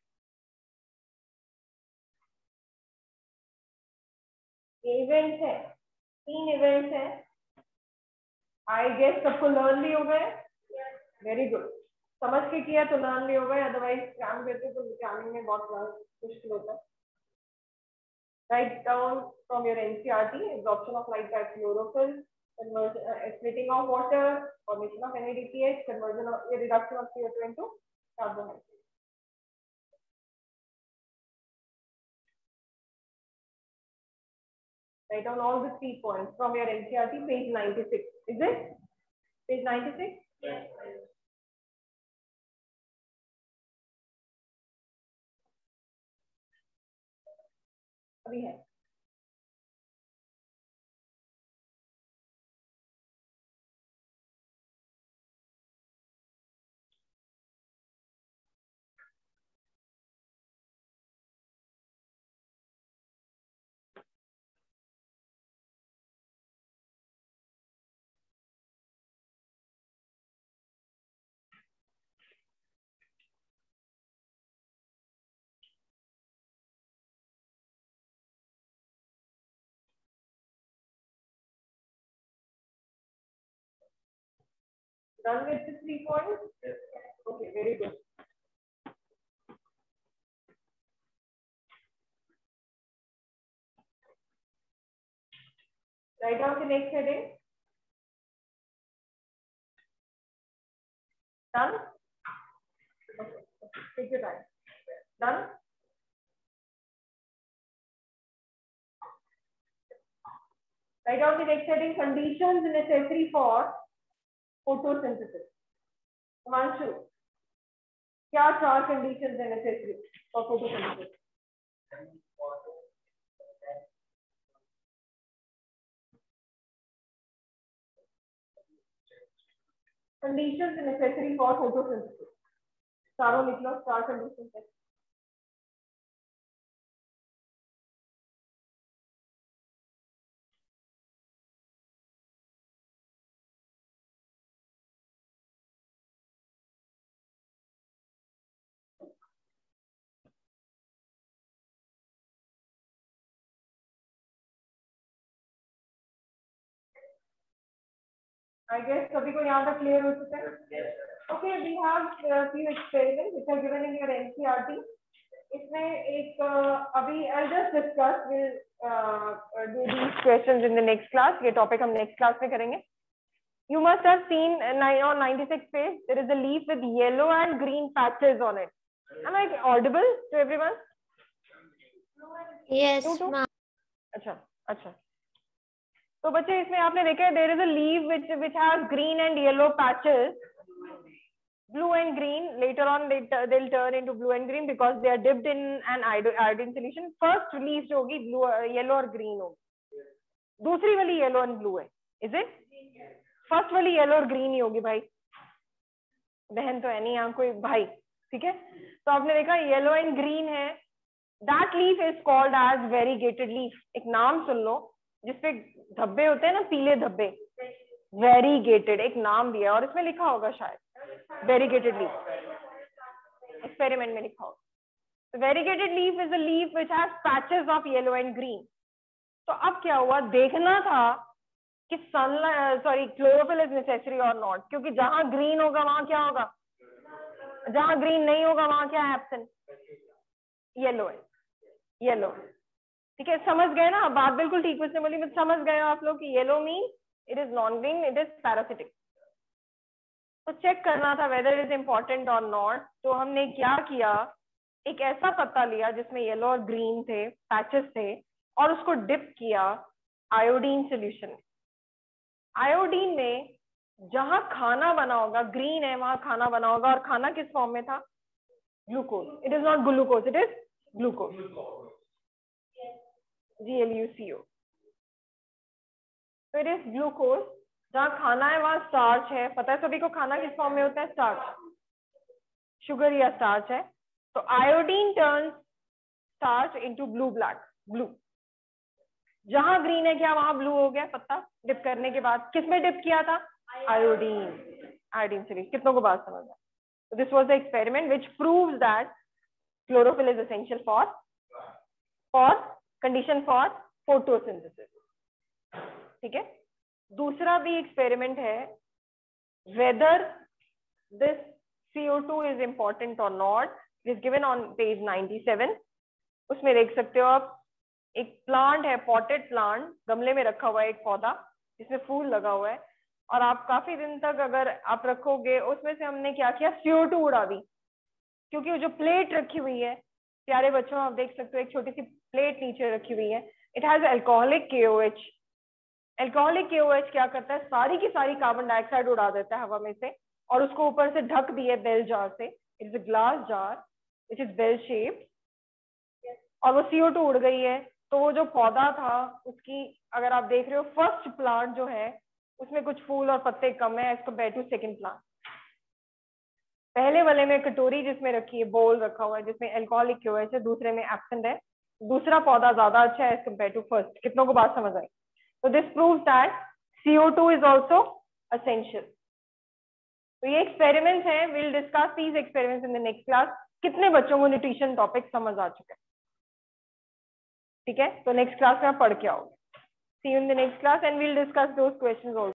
ये इवेंट्स है, तीन इवेंट्स है. आई गेस सबको लर्न भी हो गए. Very good. समझ के किया तो लर्न भी हो गए, अदरवाइज काम करते तो एग्जामिन में बहुत मुश्किल होता है. Write down from your N C E R T, absorption of light by chlorophyll, conversion, splitting of water, formation of N A D P H, conversion of the reduction of C O two into carbohydrate. Write down all the three points from your N C E R T, page ninety-six. Is it? Page ninety-six? Yes. अभी है. Done with the three points? Yes. Okay, very good. Write down the next heading. Done? Okay. Take your time. Done? Write down the next heading, conditions necessary for photosynthesis. Himanshu, क्या चार conditions are necessary for photosynthesis? Conditions necessary for photosynthesis. चारों लिख लो, चार conditions है. I guess सभी को यहाँ तक clear हो चुका है. Okay, we have a few experiments which are given in your N C E R T. इसमें एक अभी I'll just discuss, we'll uh, do these questions in the next class. ये topic हम next class में करेंगे. You must have seen on ninety-six page there is a leaf with yellow and green patches on it. Am I audible to everyone? Yes, ma'am. अच्छा अच्छा. तो बच्चे इसमें आपने देखा है there is a leaf which which has green and yellow patches, blue and green. Later on they they'll turn into blue and green because they are dipped in an iodine solution. First leaf जो होगी blue, yellow और green होगी. दूसरी वाली yellow and blue है. Is it? First वाली yellow और green ही होगी भाई. बहन तो है नहीं यहाँ कोई भाई, ठीक है? तो आपने देखा yellow and green है. That leaf is called as variegated leaf. एक नाम सुन लो जिसपे धब्बे होते हैं ना, पीले धब्बे, वेरीगेटेड एक नाम दिया और इसमें लिखा होगा शायद वेरीगेटेड लीफ, एक्सपेरिमेंट में लिखा होगा. तो variegated leaf is a leaf which has patches of yellow and green. तो अब क्या हुआ, देखना था कि sunlight sorry chlorophyll is necessary और नॉट, क्योंकि जहां ग्रीन होगा वहां क्या होगा, जहां ग्रीन नहीं होगा वहां क्या है, एब्सेंट, येलो है, येलो. ठीक है, समझ गए ना बात, बिल्कुल ठीक उसने बोली, समझ गए आप लोग कि yellow mean it is non green, it is parasitic. तो चेक करना था वेदर इज इम्पोर्टेंट और नॉट। तो हमने क्या किया, एक ऐसा पत्ता लिया जिसमें येलो और ग्रीन थे, पैचेस थे, और उसको डिप किया आयोडीन सोल्यूशन में। आयोडीन में जहां खाना बना होगा, ग्रीन है वहां खाना बना होगा, और खाना किस फॉर्म में था? Glucose. It is not glucose, it is glucose, G L U C O. तो इट इज ग्लूकोज। जहां खाना है वहां स्टार्च है। पता है सभी को खाना किस फॉर्म में होता है? स्टार्च, शुगर या स्टार्च है। तो iodine turns starch into blue black, blue. जहां ग्रीन है क्या वहां ब्लू हो गया पत्ता डिप करने के बाद। किसमें डिप किया था? Iodine, iodine series. कितनों को बात समझ आया? So this was the experiment which proves that chlorophyll is essential for for condition for photosynthesis. ठीक है। दूसरा भी एक्सपेरिमेंट है, whether this C O two is important or not, is given on page ninety-seven. उसमें देख सकते हो आप, एक प्लांट है, पॉटेड प्लांट, गमले में रखा हुआ है एक पौधा जिसमें फूल लगा हुआ है, और आप काफी दिन तक अगर आप रखोगे, उसमें से हमने क्या किया, सी ओ टू उड़ा दी। क्योंकि वो जो प्लेट रखी हुई है, प्यारे बच्चों आप देख सकते हो एक छोटी सी प्लेट नीचे रखी हुई है, it has alcoholic K O H. Alcoholic K O H क्या करता है, सारी की सारी कार्बन डाइऑक्साइड उड़ा देता है हवा में से, और उसको ऊपर से ढक दिए बेल जार से। It is a glass jar which is bell shaped, और वो सी ओ टू उड़ गई है। तो वो जो पौधा था उसकी, अगर आप देख रहे हो, फर्स्ट प्लांट जो है उसमें कुछ फूल और पत्ते कम है as compare to second plant. पहले वाले में कटोरी जिसमें रखी है, बोल रखा हुआ है जिसमें अल्कोहलिक के ओ एच है, दूसरे में एब्सेंट है। दूसरा पौधा ज्यादा अच्छा है एज कम्पेयर टू फर्स्ट। कितनों को बात समझ आई? तो this proves that C O two is also essential. तो ये एक्सपेरिमेंट्स हैं, will discuss these experiments in the next class. कितने बच्चों को न्यूट्रिशन टॉपिक समझ आ चुके हैं? ठीक है, तो नेक्स्ट क्लास में आप पढ़ के आओगे। See you in the next class and we'll discuss those questions also.